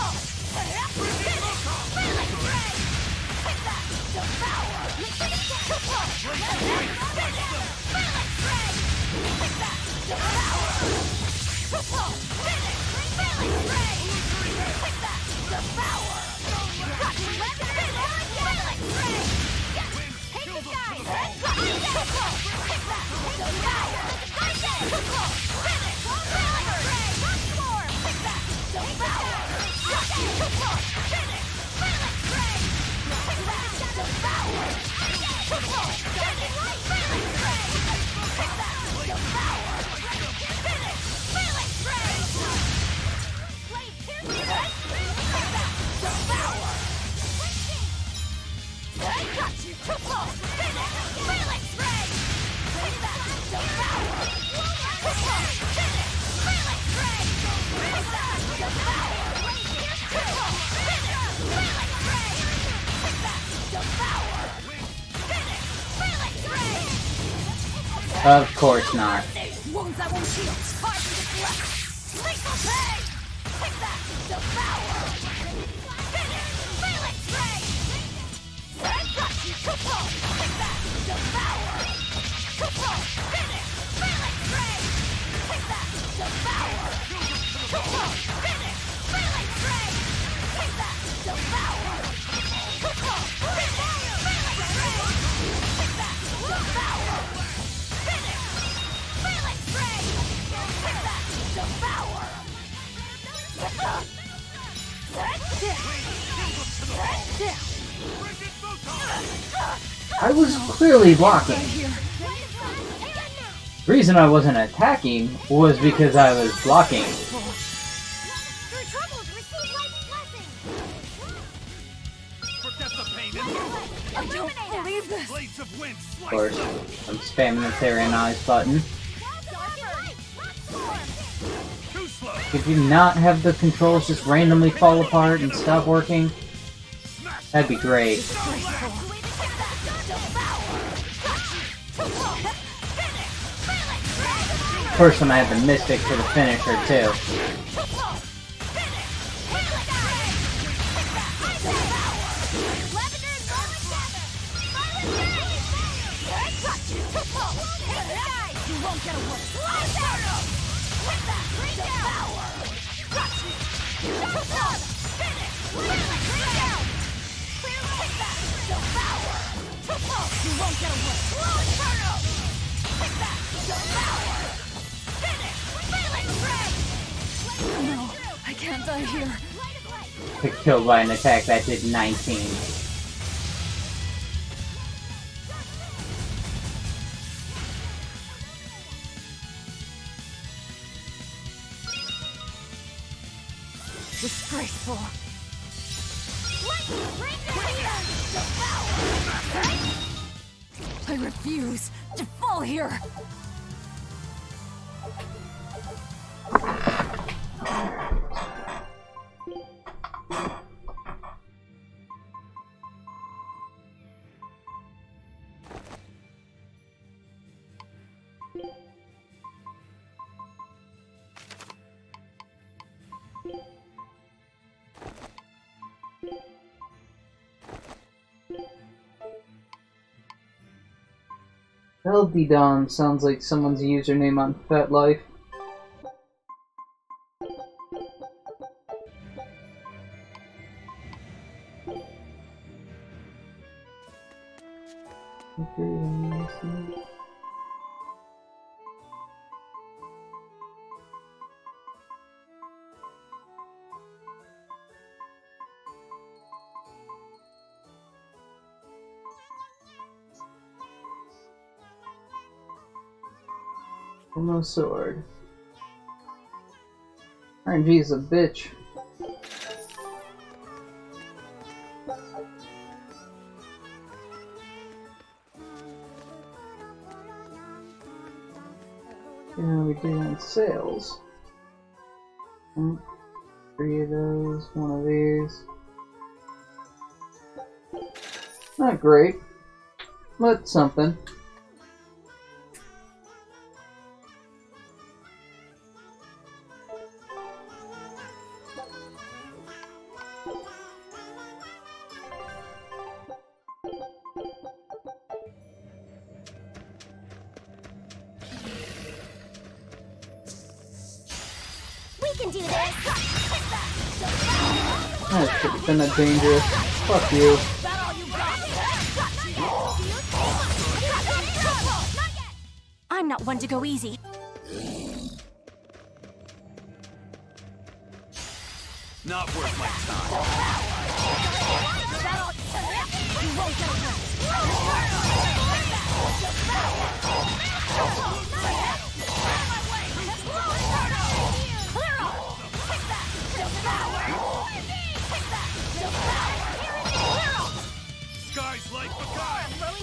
[SPEAKER 1] Of course not.
[SPEAKER 4] Wounds that won't shield. Hard to deflect. Lethal pay. Take that. Devour. Finish. Phalanx ray. I got you. Couple. Take that. Devour. Couple. Finish. Phalanx ray. Take that. Devour. Couple. Finish. Phalanx ray. Take that. Devour. Couple. Finish. Phalanx ray. Take that. Devour.
[SPEAKER 1] I was clearly blocking. The reason I wasn't attacking was because I was blocking.
[SPEAKER 5] Your troubles receive life's blessing.
[SPEAKER 3] Forget the pain
[SPEAKER 4] I don't believe this.
[SPEAKER 3] Blades of wind
[SPEAKER 1] Of
[SPEAKER 3] slice
[SPEAKER 1] course,
[SPEAKER 3] them.
[SPEAKER 1] I'm spamming the Therianize button.
[SPEAKER 3] Too slow.
[SPEAKER 1] Could you not have the controls just randomly fall apart and stop working? That'd be great. First one I had the Mystic for the finisher too.
[SPEAKER 4] No, I can't die here.
[SPEAKER 1] Got killed by an attack that did nineteen.
[SPEAKER 4] Disgraceful. I refuse to fall here.
[SPEAKER 1] Eldidon sounds like someone's username on FetLife. No sword. R N G is a bitch. Yeah, we do on sales. Mm, Three of those, one of these. Not great, but something. That should have been a dangerous. Fuck you.
[SPEAKER 4] I'm not one to go easy.
[SPEAKER 3] Not worth my time.
[SPEAKER 4] You won't get away.
[SPEAKER 3] Skies like the guy.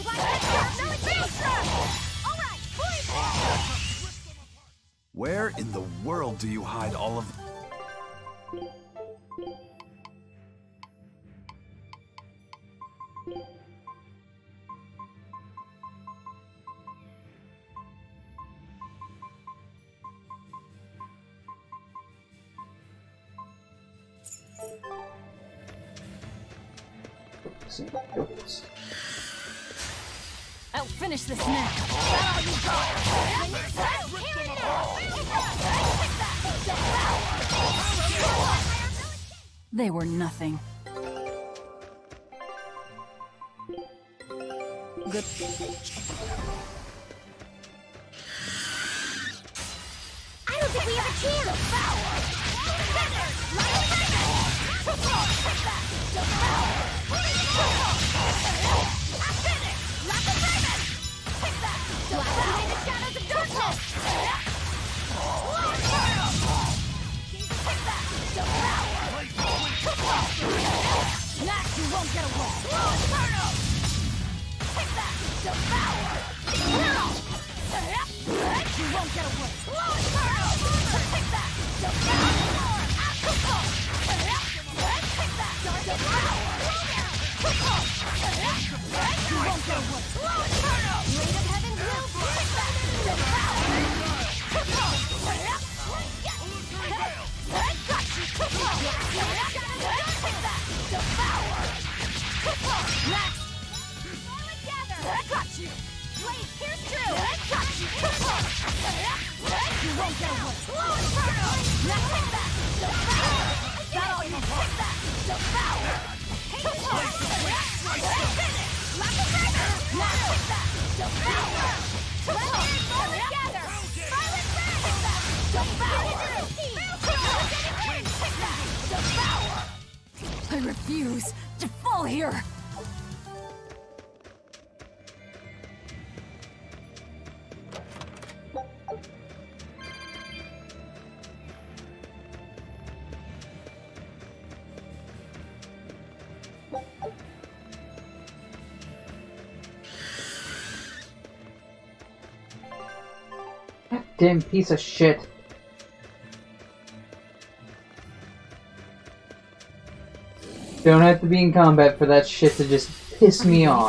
[SPEAKER 3] Where in the world do you hide all of?
[SPEAKER 4] I'll finish this now. They were nothing. Good.
[SPEAKER 5] I don't think we have a chance!
[SPEAKER 4] Max, you won't get away. You won't get away. You won't get away.
[SPEAKER 5] Blade of Heaven's will
[SPEAKER 4] Max!
[SPEAKER 5] Got you! Blade pierce through! Got you!
[SPEAKER 4] You won't get away.
[SPEAKER 5] Now take that!
[SPEAKER 4] That all you want?
[SPEAKER 5] Devour! Take this one! Finish! Lock of Burner! Now take that! Devour! Let's all together! Silent Red! Devour! Take that! Devour!
[SPEAKER 4] I refuse to fall here.
[SPEAKER 1] Damn piece of shit. Don't have to be in combat for that shit to just piss me off.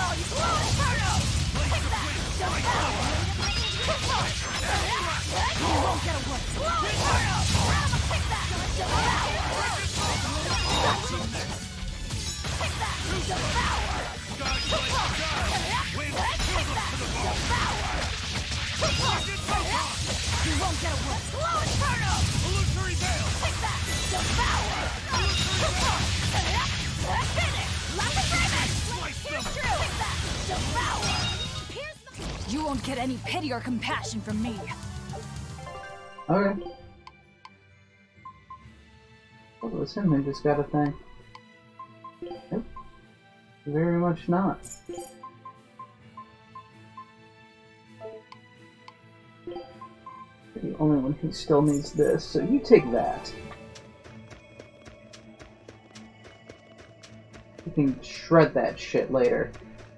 [SPEAKER 5] Take that! You won't get away. Slow Inferno!
[SPEAKER 3] Illusory veil!
[SPEAKER 5] Take that! Devour! Finish! Lots of damage! Here's true! Take that! Devour! Pierce the... You won't get any pity or compassion from me.
[SPEAKER 1] Okay. What was him who just got a thing? Nope. Very much not. The only one who still needs this, so you take that. You can shred that shit later.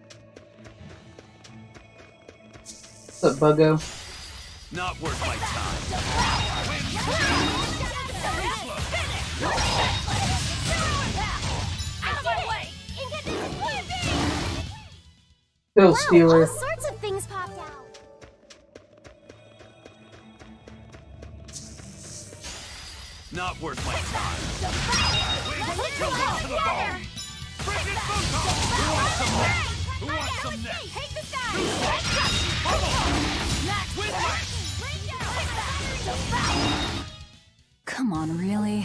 [SPEAKER 1] What's up, Buggo?
[SPEAKER 3] Not worth my time.
[SPEAKER 1] Bill
[SPEAKER 4] Wow,
[SPEAKER 1] Stealer.
[SPEAKER 4] all sorts of things popped out.
[SPEAKER 3] Not worth my time.
[SPEAKER 5] Let's go out together!
[SPEAKER 3] Bridget Bookoff! Who wants some next? Who wants some next?
[SPEAKER 5] Take this guy!
[SPEAKER 2] Come on, really?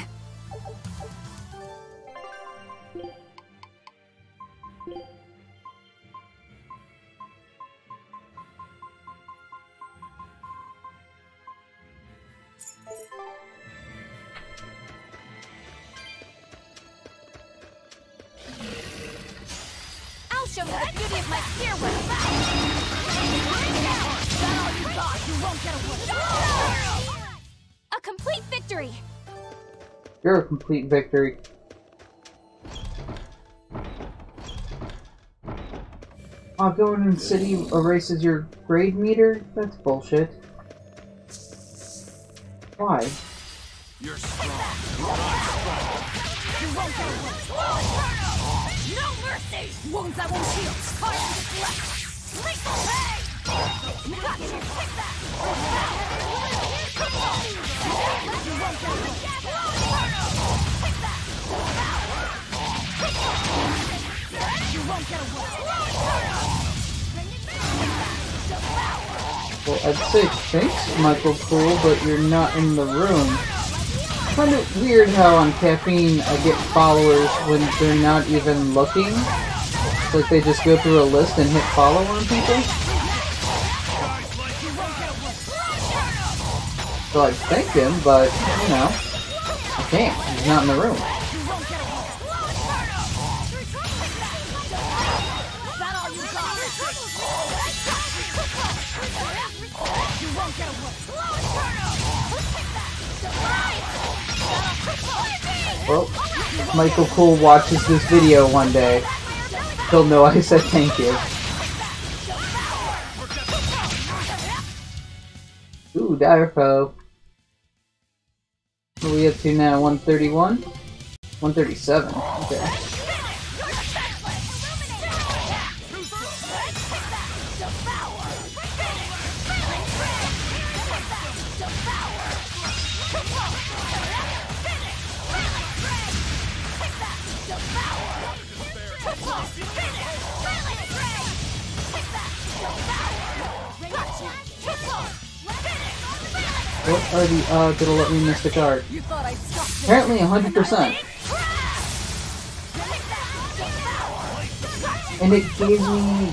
[SPEAKER 5] I'll show you the beauty of my spear with that! Is that all you got? You won't get away!
[SPEAKER 4] A complete victory.
[SPEAKER 1] You're a complete victory. Oh, going in city erases your grade meter? That's bullshit. Why?
[SPEAKER 3] You're strong. I'm strong.
[SPEAKER 5] You won't get away! No mercy! Wounds that won't heal! Fire to the left! Lethal pay! Got you! Take that! You won't get away! Take that! You won't get away!
[SPEAKER 1] Well, I'd say thanks, Michael Cool, but you're not in the room. Kind of weird how on Caffeine I get followers when they're not even looking. It's like they just go through a list and hit follow on people. So I'd thank him, but, you know, I can't. He's not in the room. Well, if Michael Cool watches this video one day, he'll know I said thank you. Ooh, Dire Foe. What are we up to now? one thirty-one? one thirty-seven. Okay. What are the odds it'll let me miss the card? Apparently one hundred percent. And it gave me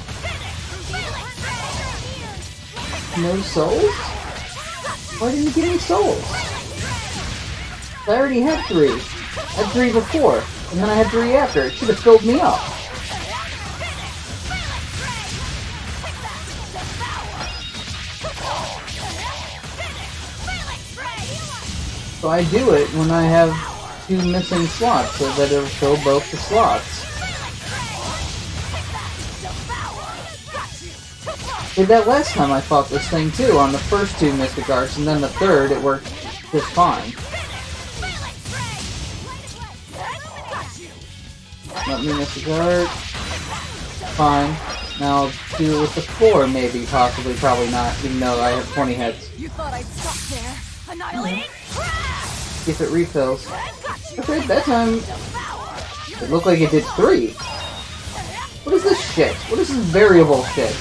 [SPEAKER 1] no souls? Why didn't it give me souls? I already had three. I had three before, and then I had three after. It should have filled me up. So I do it when I have two missing slots, so that it'll fill both the slots. Did that last time I fought this thing too, on the first two Mystic Arts, and then the third it worked just fine. Let me Mystic Art. Fine. Now I'll do it with the four, maybe, possibly, probably not, even though I have twenty heads.
[SPEAKER 5] You thought I'd stop there? Annihilating crash!
[SPEAKER 1] if it refills. Okay, that time it looked like it did three. What is this shit? What is this variable shit?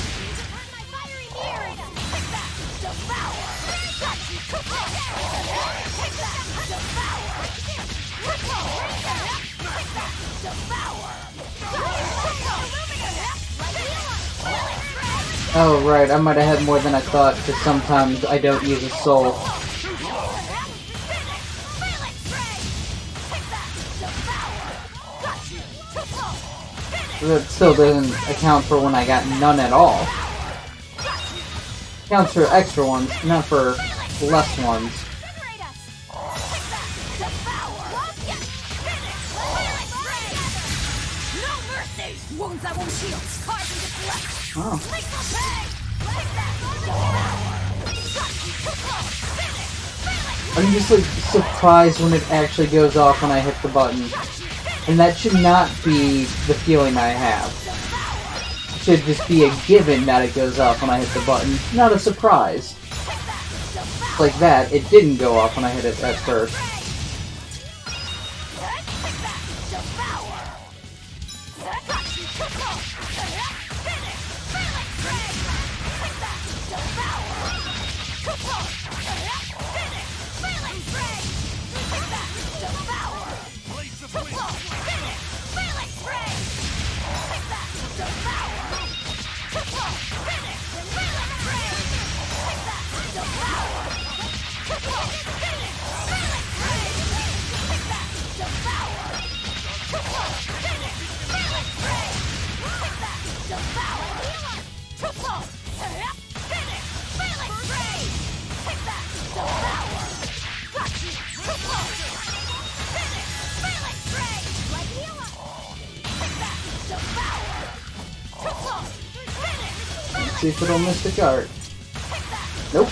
[SPEAKER 1] Oh right, I might have had more than I thought, because sometimes I don't use a soul. That still doesn't account for when I got none at all. Counts for extra ones, not for less ones. Oh. I'm just like surprised when it actually goes off when I hit the button. And that should not be the feeling I have. It should just be a given that it goes off when I hit the button, not a surprise. Like that, it didn't go off when I hit it at first. See if it'll Mystic Art. Nope.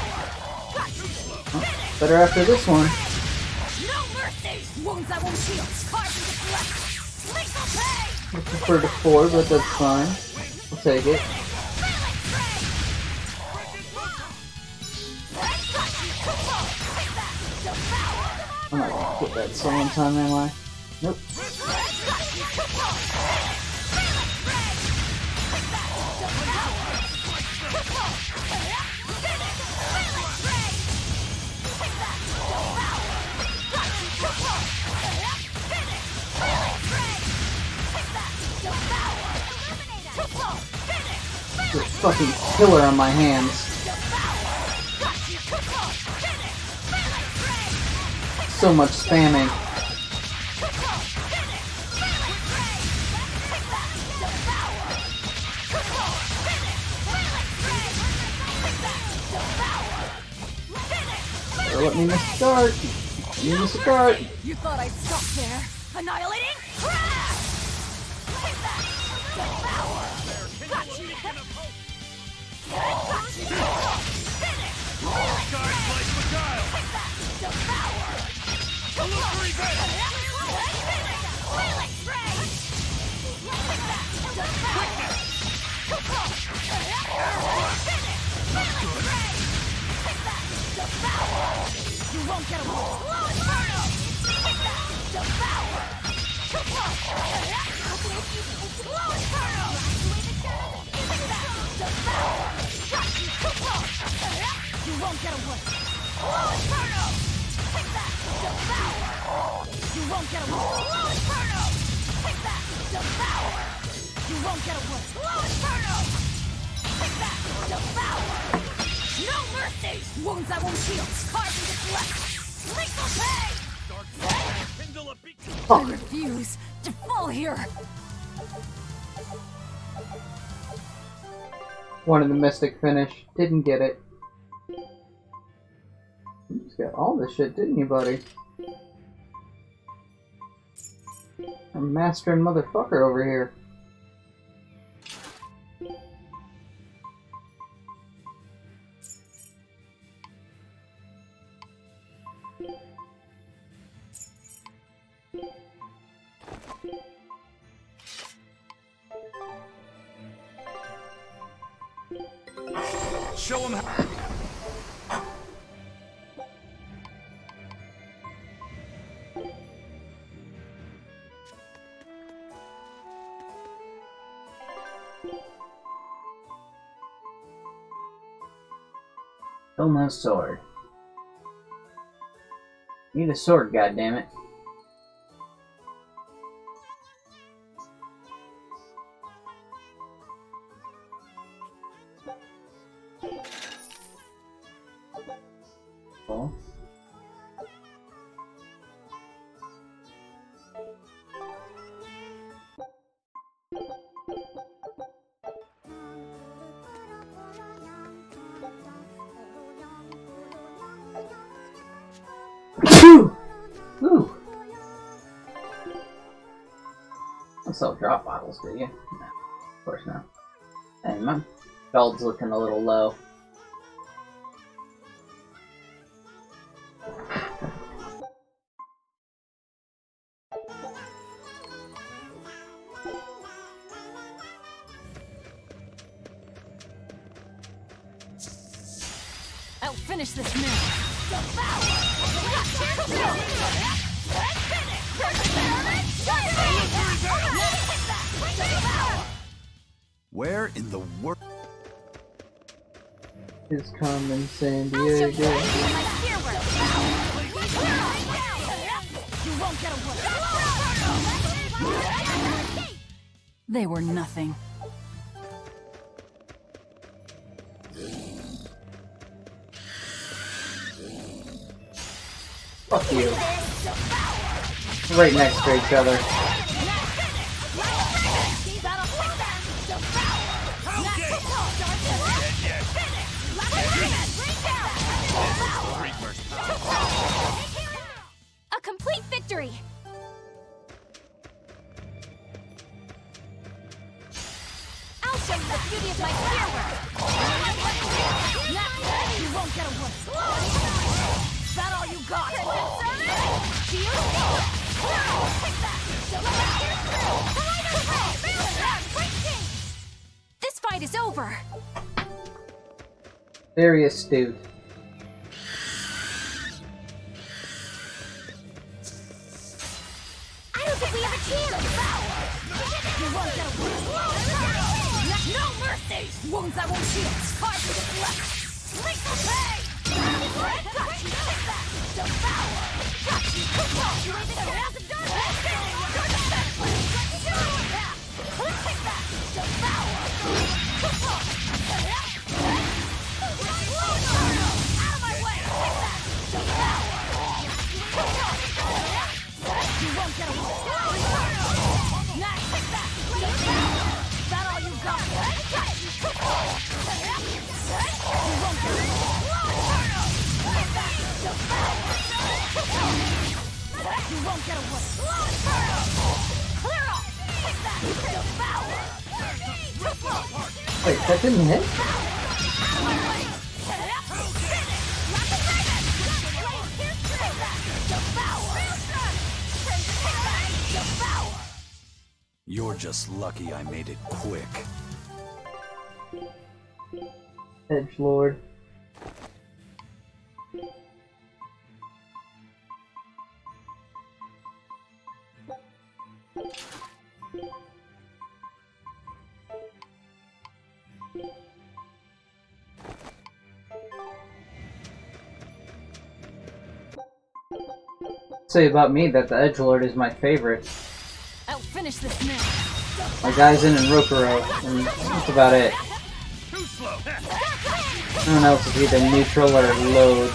[SPEAKER 1] Oh, better after this one. I prefer to four, but that's fine. I'll take it. I'm not gonna put that song in time, am I? Nope. There's a fucking killer on my hands. So much spamming. Better let me miss start. Let me miss start.
[SPEAKER 5] You thought I'd stop there? Annihilating crash! Devour! Got you! Got you! Finish!
[SPEAKER 3] Guys like Beguile!
[SPEAKER 5] Devour!
[SPEAKER 3] Illusory Veil!
[SPEAKER 5] Feeling ray! Devour! You won't get away! Slow Inferno! Devour! Slow Inferno! Devour! You won't get away! Slow Inferno! Devour! You won't get away! Slow Inferno! Devour! You won't get away! Slow Inferno! Devour! No mercy! Wounds that won't heal! Carved into flesh! Lethal pain!
[SPEAKER 3] Kindle a beacon!
[SPEAKER 5] I refuse to fall here!
[SPEAKER 1] Wanted the Mystic finish. Didn't get it. You just got all this shit, didn't you, buddy? A mastering motherfucker over here.
[SPEAKER 3] Show him how.
[SPEAKER 1] Still no sword. Need a sword, goddammit. Cool. Ooh. Don't sell drop bottles, do you? No, of course not. Hey, my belt's looking a little low.
[SPEAKER 5] I'll finish this now.
[SPEAKER 3] Where in the world?
[SPEAKER 1] Is coming San Diego.
[SPEAKER 5] You won't get away. They were nothing.
[SPEAKER 1] Fuck you. Right next to each other.
[SPEAKER 5] A complete victory. I'll show you the beauty of my spear work. You won't get away. Is that all you got? This fight is over.
[SPEAKER 1] Very astute.
[SPEAKER 5] I don't think we have a chance. You won't get away. No mercy. Wounds that won't heal. Hard to deflect. Lethal pay. Got you. Take that. Devour. Got you. Come on. You ain't gonna have the dark. Take that. Devour. Come on. Out of my way. Take that. Devour. Come on. You won't get away. Now take that. Devour. Is that all you got? Got you. Come on. You won't get away. You won't get away. Clear off. Take that. Devour.
[SPEAKER 1] Wait, that didn't hit?
[SPEAKER 3] You're just lucky I made it quick.
[SPEAKER 1] Edgelord. Say about me that the Edgelord is my favorite.
[SPEAKER 5] I'll finish this now.
[SPEAKER 1] My guy's in and Rokuro, and that's about it.
[SPEAKER 3] Too slow.
[SPEAKER 1] Everyone else is either neutral or loathe.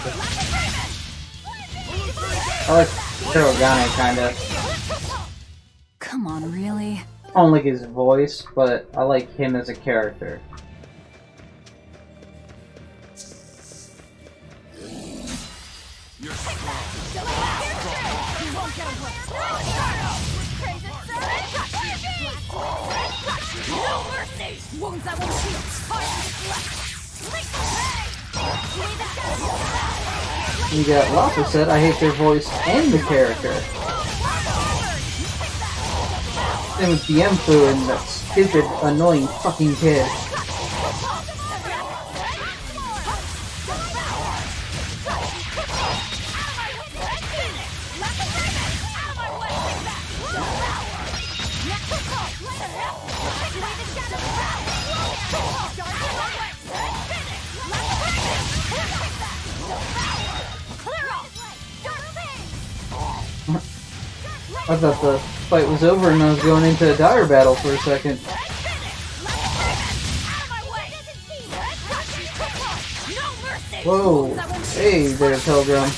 [SPEAKER 1] I like Kurogane, kinda.
[SPEAKER 5] Come on, really?
[SPEAKER 1] I don't like his voice, but I like him as a character.
[SPEAKER 3] You're strong.
[SPEAKER 5] You won't get away. No mercy! Wounds that won't heal. Hard to deflect.
[SPEAKER 1] You got Lapa said, I hate their voice and the character. Same with the Empu and that stupid, annoying fucking kid. I thought the fight was over and I was going into a dire battle for a second. Whoa! Hey there, Pilgrim.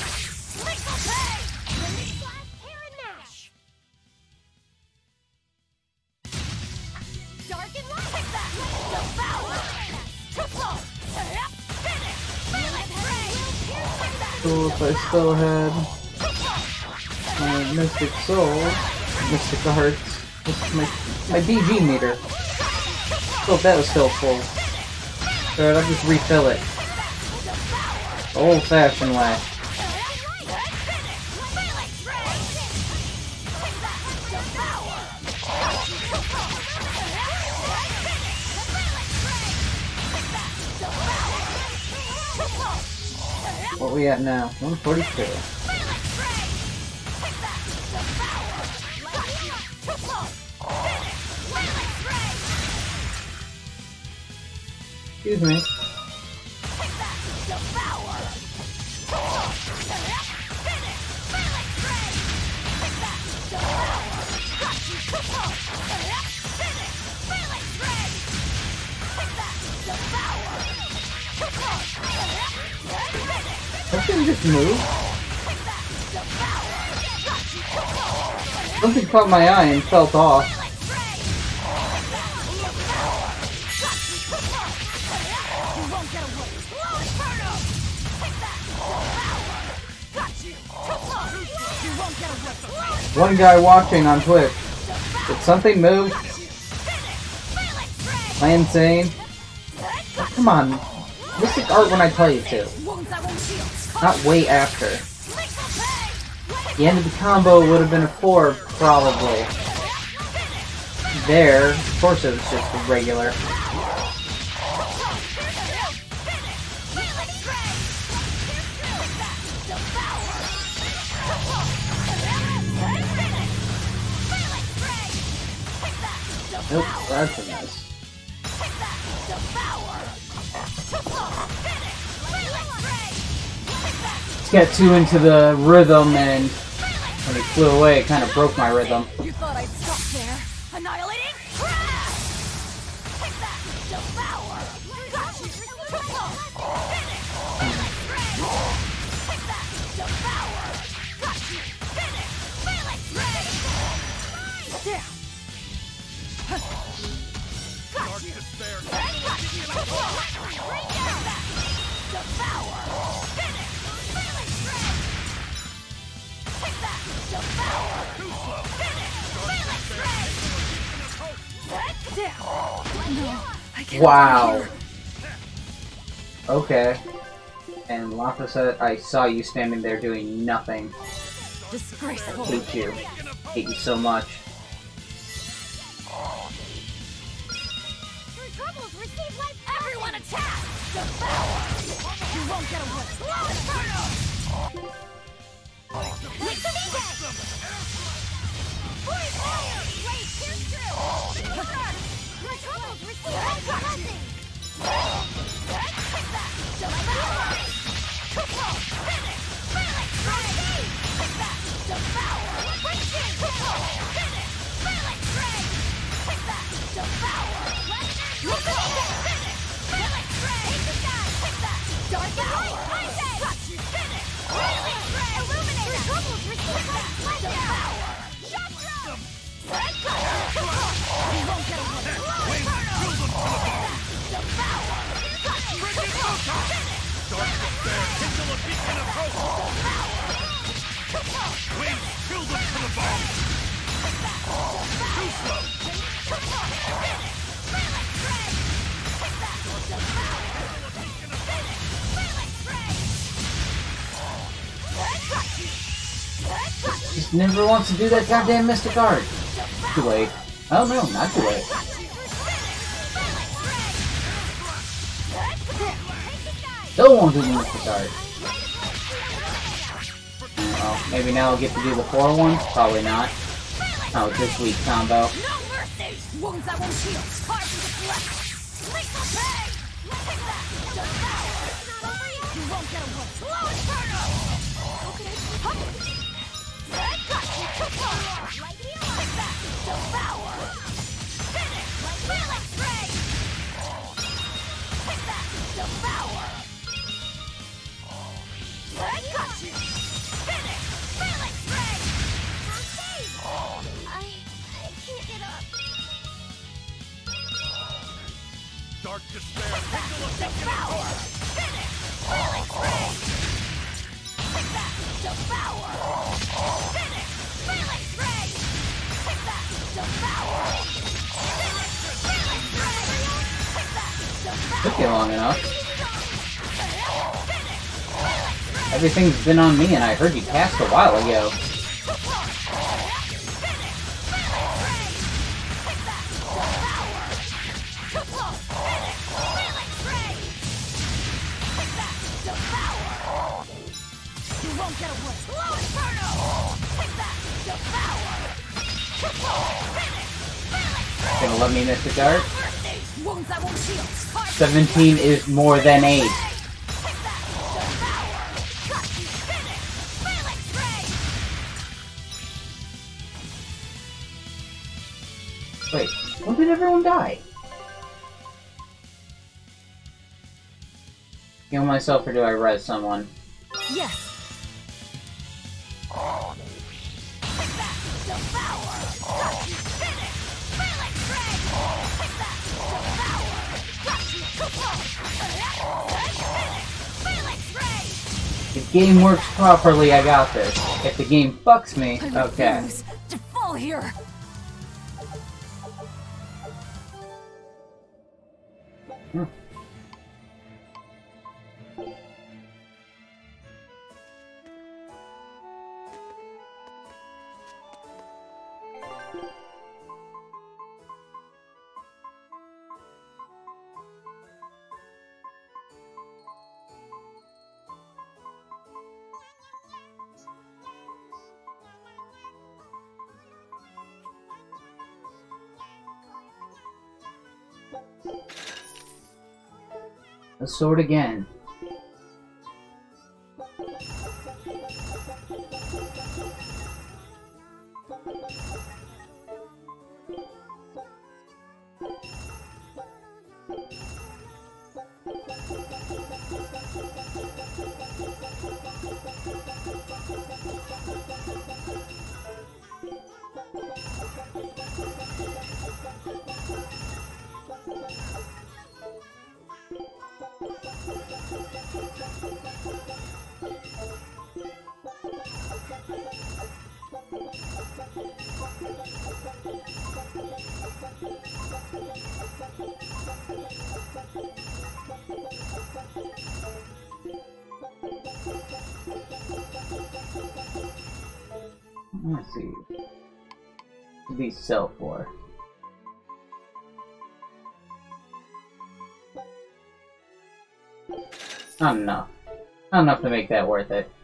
[SPEAKER 1] Cool if I still had my Mystic Soul, Mystic Hearts, my, my D G meter. Oh, that was still full. Alright, I'll just refill it. Old-fashioned way. What we at now? one forty-two. Excuse me. That thing just moved. Something caught my eye and felt off. One guy watching on Twitch. Did something move? Am I insane? Oh, come on. Mystic Art when I tell you to. Not way after. The end of the combo would have been a four, probably. There, of course it was just a regular. Nope, that's a mess. Got too into the rhythm, and when it flew away, it kind of broke my rhythm.
[SPEAKER 5] You thought I'd stop there? Annihilating crash! Take that! Devour! Got you! Finish! Take that! Devour! Got you! Finish! Phalanx Ray! Down! Got you! Got you! Bring down that! Devour! Finish! Take that! Devour! Too slow! Finish! Phalanx Ray! Down! No, I can't.
[SPEAKER 1] Wow. Okay. And Laphicet, I saw you standing there doing nothing.
[SPEAKER 5] Disgraceful.
[SPEAKER 1] Hate you. Hate you so much.
[SPEAKER 5] Everyone attack! Devour! You won't get away! Slow Inferno! Make them eat it! Boy, fire! Blade pierce through! Your troubles receive blessing! Take that! Devour! Kupo! Finish! Phalanx Ray! Take that! Devour! Breaching! Kupo! Finish! Phalanx Ray! Take that! Devour! Make them eat it! Finish! Phalanx Ray! Take the guy! Take that! Dark and light! I say! Got you! Finish! Phalanx Ray! Illuminate! Your troubles receive blessing! Devour! Shot through! Red cut! Kupo! You won't get away! Slow Inferno! Devour! Got you! Kupo! Finish!
[SPEAKER 3] Dark despair, kindle a beacon of hope! Wait, kill them to the bone! Too slow!
[SPEAKER 1] Just never wants to do that goddamn Mystic Art. Too late. Oh no, not too late. Still won't do the Mystic Art. Oh, maybe now I'll get to do the four one? Probably not. Oh, this weak combo.
[SPEAKER 5] No mercy! Wounds that won't heal! Carved into flesh! Lethal pay! Take that! Devour! You won't get away! Slow Inferno! Red cut! Kupo!
[SPEAKER 3] dark despair. Kindle a beacon of
[SPEAKER 2] Devour!
[SPEAKER 3] hope.
[SPEAKER 2] Finish! Feeling free! Take that! Devour! Finish! Feeling free! Take that! Devour! Finish! Feeling free! Take that! Devour!
[SPEAKER 1] Took you long enough.
[SPEAKER 2] Finish! Feeling free!
[SPEAKER 1] Everything's been on me, and I heard you cast a while ago. Gonna let me miss the dart?
[SPEAKER 2] Wounds that won't heal.
[SPEAKER 1] seventeen is more than eight. Wait, when did everyone die? Heal myself or do I res someone?
[SPEAKER 2] Yes. Take that, devour. Got you. Finish. Feeling free. Take that, devour. Got you. Finish. Feeling free.
[SPEAKER 1] If the game works properly, I got this. If the game fucks me,
[SPEAKER 2] I
[SPEAKER 1] okay.
[SPEAKER 2] refuse to fall here.
[SPEAKER 1] Hmm. The sword again. Let's see. To be self war. Not enough. Not enough to make that worth it.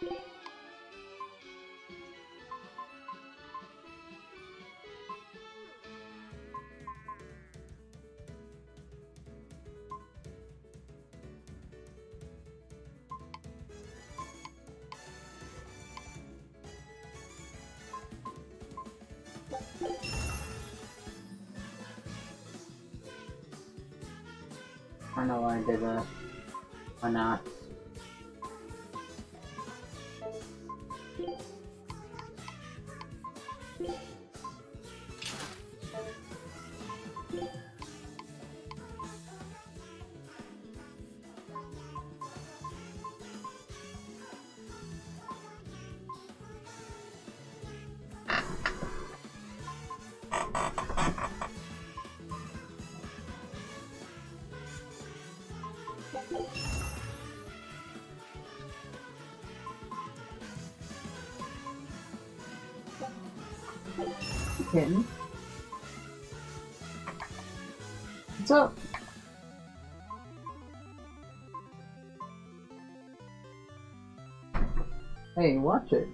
[SPEAKER 1] I don't know why I did that. Why not? Kitten. What's up? Hey, watch it.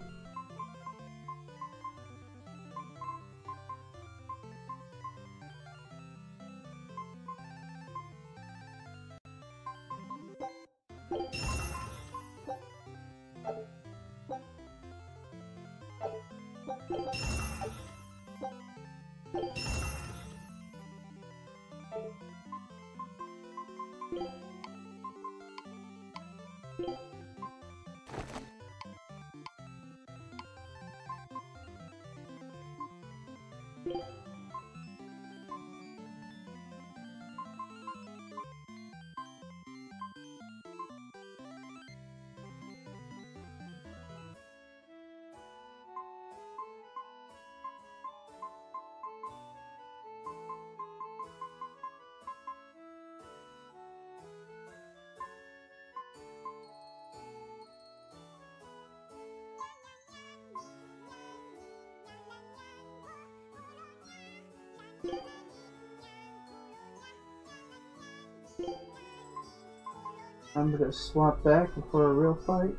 [SPEAKER 1] I'm gonna swap back before a real fight.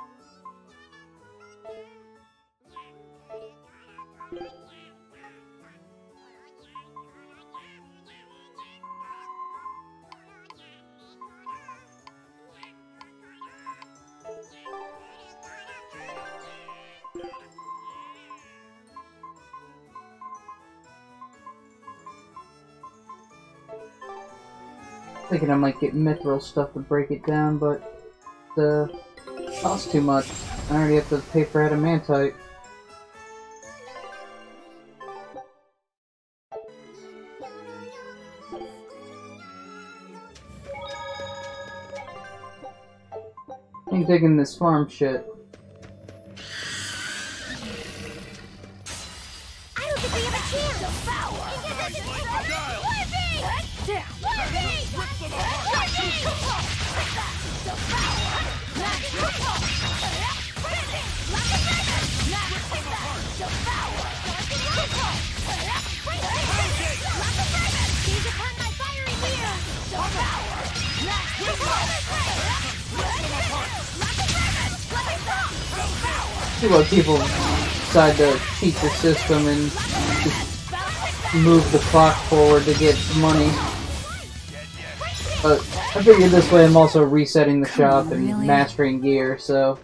[SPEAKER 1] Thinking I might get mithril stuff to break it down, but the uh, costs too much. I already have to pay for adamantite. I'm digging this farm shit.
[SPEAKER 5] I don't think we have a chance. Devour. Down.
[SPEAKER 3] Rip them apart!
[SPEAKER 1] See what people decide to cheat the system and just move the clock forward to get money. But I figured this way I'm also resetting the shop and
[SPEAKER 5] really?
[SPEAKER 1] mastering gear, so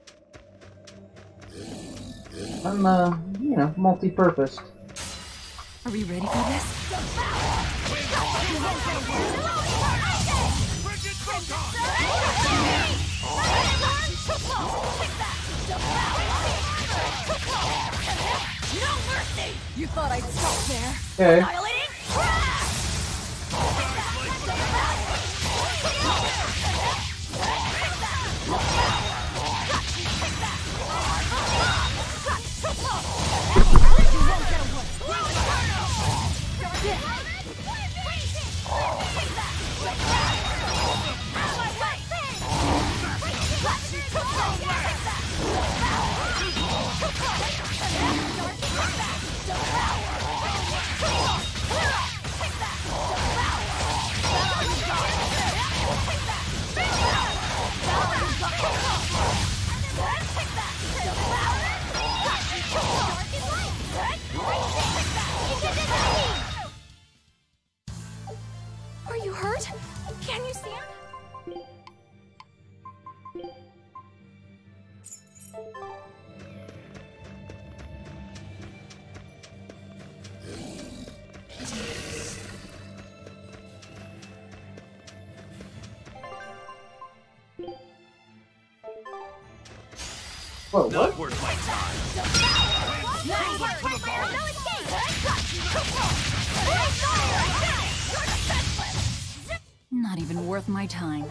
[SPEAKER 1] I'm, uh, you know, multi-purposed.
[SPEAKER 5] Are we ready for this?
[SPEAKER 2] No mercy!
[SPEAKER 5] You thought I'd stop there?
[SPEAKER 1] Okay.
[SPEAKER 2] Annihilating crash!
[SPEAKER 1] Whoa,
[SPEAKER 3] Not
[SPEAKER 1] what?
[SPEAKER 3] worth my time.
[SPEAKER 2] Nice.
[SPEAKER 3] To the bone.
[SPEAKER 2] No escape. You're defenseless.
[SPEAKER 5] Not even worth my time.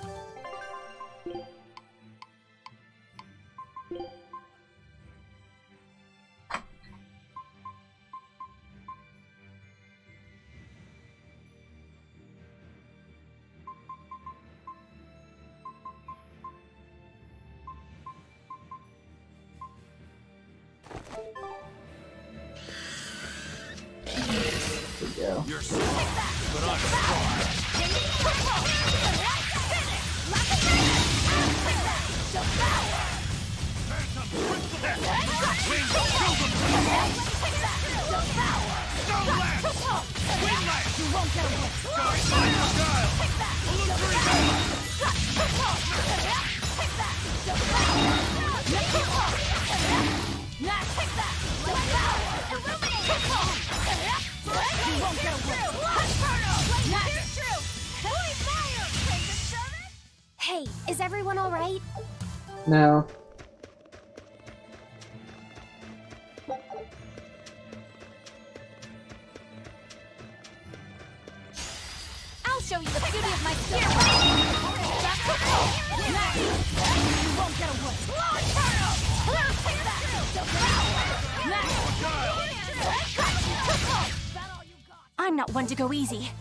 [SPEAKER 1] There we go.
[SPEAKER 3] You're slow, but I'm strong. Phantom principle. Wing, kill them. Stone lance. Wing lance.
[SPEAKER 5] You won't get away.
[SPEAKER 3] Sky Fire Guile. Illusory
[SPEAKER 5] You won't get away.
[SPEAKER 4] Hey, is everyone alright?
[SPEAKER 1] No.
[SPEAKER 4] I'll show you the beauty of my skill.
[SPEAKER 5] You won't get away.
[SPEAKER 4] I'm not one to go easy.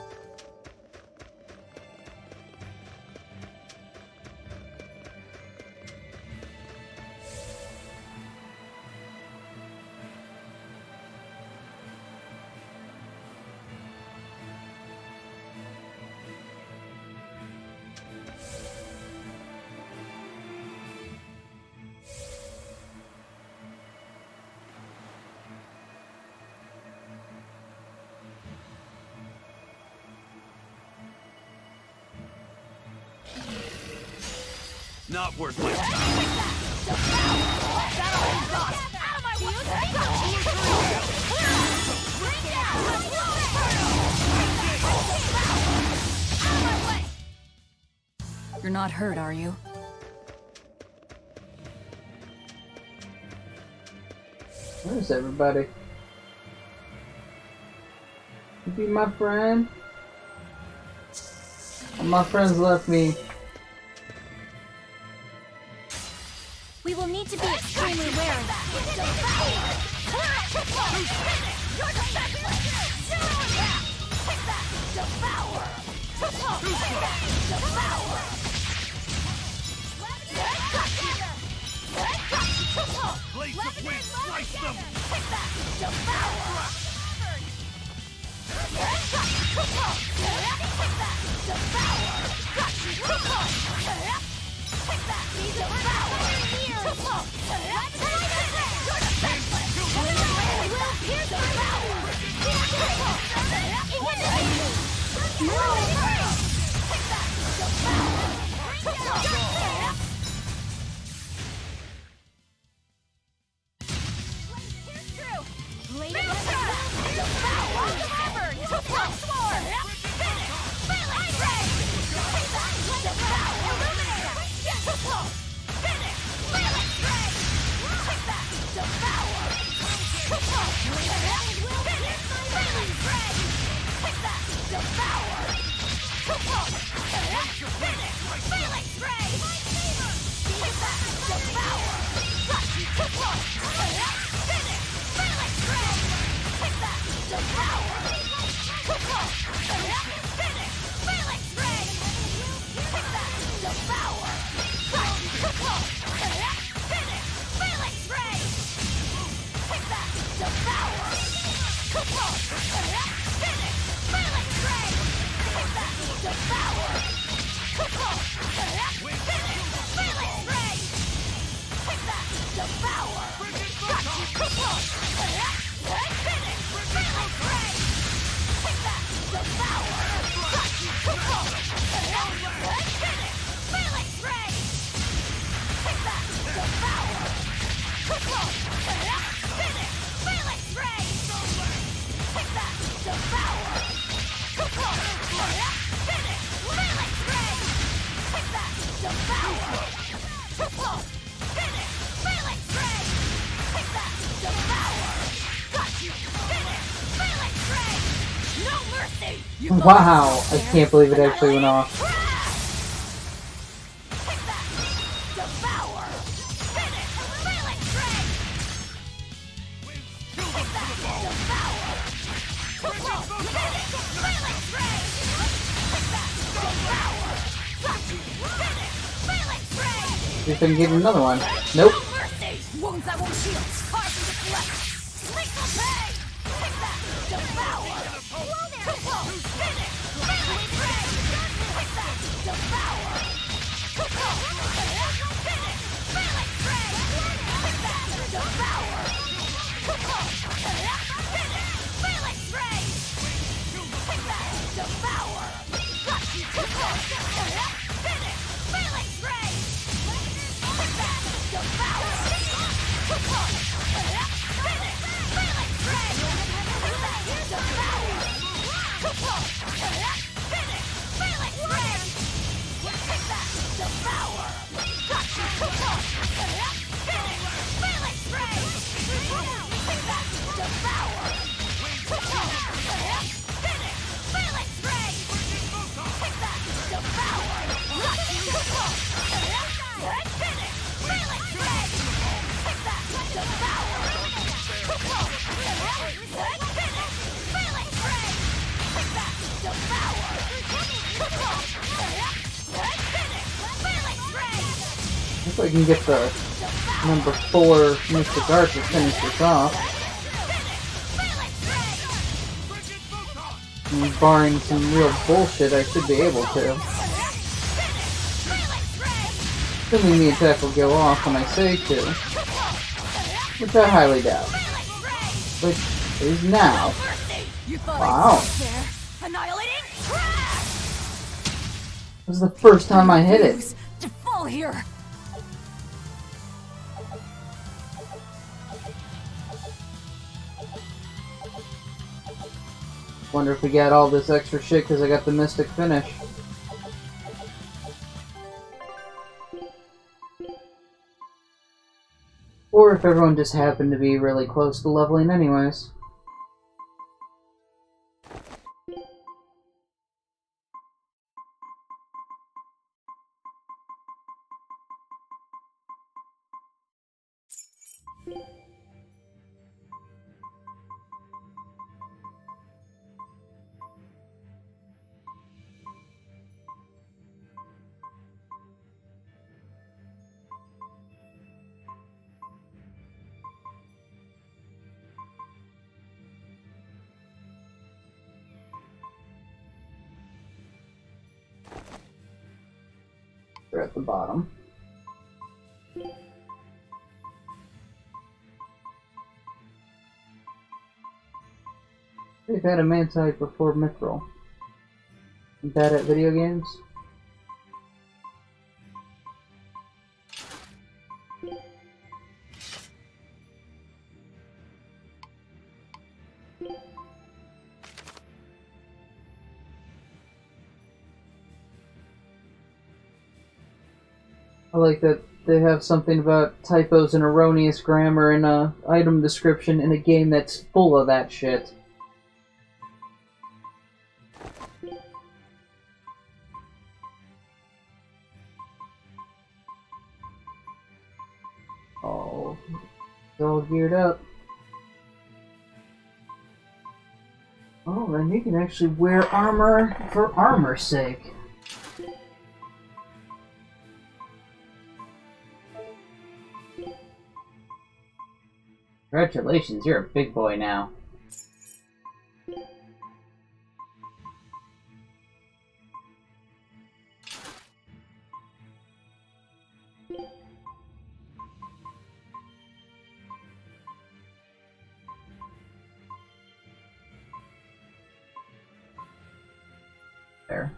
[SPEAKER 3] Not worth my time.
[SPEAKER 5] You're not hurt, are you?
[SPEAKER 1] Where's everybody? You be my friend? All my friends left me.
[SPEAKER 4] We will need to be extremely wary.
[SPEAKER 3] Blades of wind, slice them!
[SPEAKER 2] Devour!
[SPEAKER 1] Wow, I can't believe it actually went off.
[SPEAKER 2] Devour! Finish! Feeling straight! Take that! Devour! Finish! Feeling straight! Take that! Devour! Got you! Finish! Feeling straight!
[SPEAKER 1] See if I can get another one. Nope.
[SPEAKER 2] No mercy! Wounds that won't heal! Scars to deflect! Lethal pain! Take that! Devour! Kupo! Finish! Feeling straight! Take that! Devour! Kupo! Finish! Feeling straight! Take that! Devour! Kupo! Finish! Feeling straight! Take that! Devour! Got you! Kupo! Finish! Feeling straight! Take that! Devour! Kupo! Finish! Feeling straight! Take that! Devour! Kupo! Finish! Feeling straight! Take that! Devour! Got you! Kupo! Finish! Feeling straight! Take that! Devour! Kupo! Finish! Feeling straight! Take that! Devour! Got you! Kupo! Finish! Feeling straight! Take that! Devour! Kupo! Finish! Feeling straight! Take that! Devour! Kupo! Finish! Feeling straight!
[SPEAKER 1] If I can get the number four Mystic Art to finish this off. And barring some real bullshit, I should be able to. Assuming the attack will go off when I say to. Which I highly doubt. Which is now. Wow.
[SPEAKER 2] Annihilating crash!
[SPEAKER 1] This is the first time I hit it.
[SPEAKER 2] To fall here.
[SPEAKER 1] Wonder if we got all this extra shit because I got the Mystic Finish. Or if everyone just happened to be really close to leveling anyways. They're at the bottom. We've had a Mantite before Mithril. Bad at video games? I like that they have something about typos and erroneous grammar in a item description in a game that's full of that shit. Oh, it's all geared up. Oh, then you can actually wear armor for armor's sake. Congratulations, you're a big boy now. There.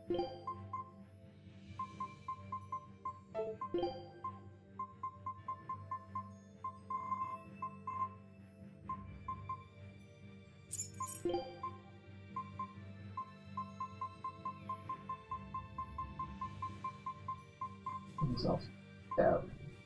[SPEAKER 1] Himself out.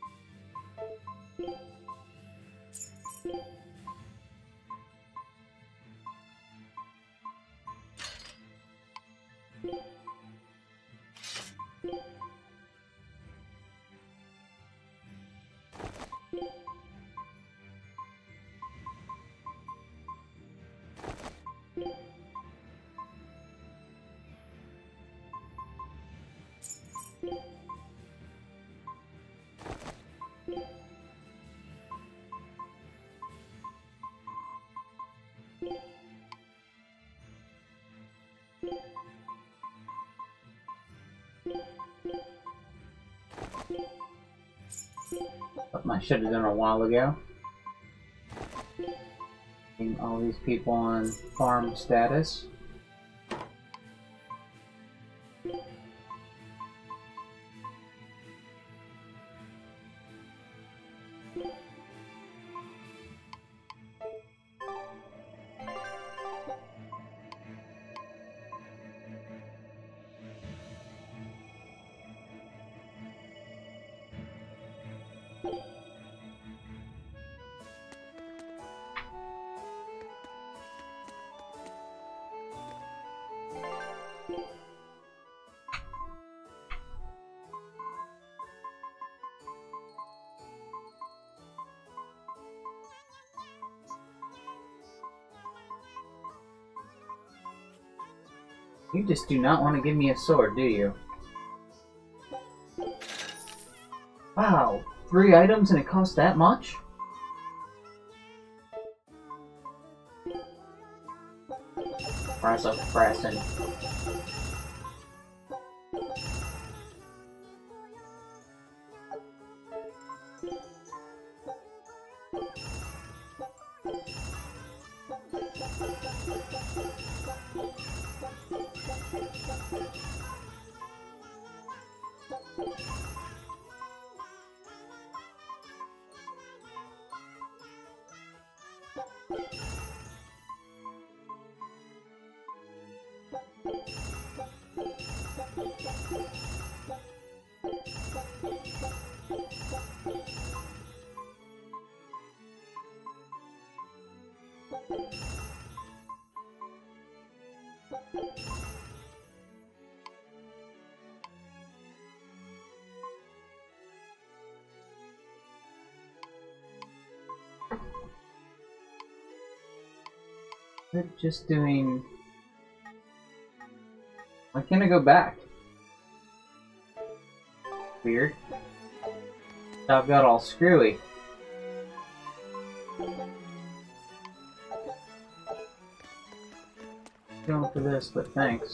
[SPEAKER 1] Something I should have done a while ago. Getting all these people on farm status. You just do not want to give me a sword, do you? Wow, three items and it costs that much? Press up, pressing. They're just doing... Why can't I go back? Weird. I've got all screwy. Going for this, but thanks.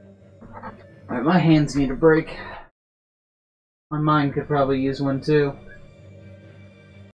[SPEAKER 1] Alright, my hands need a break. My mind could probably use one too.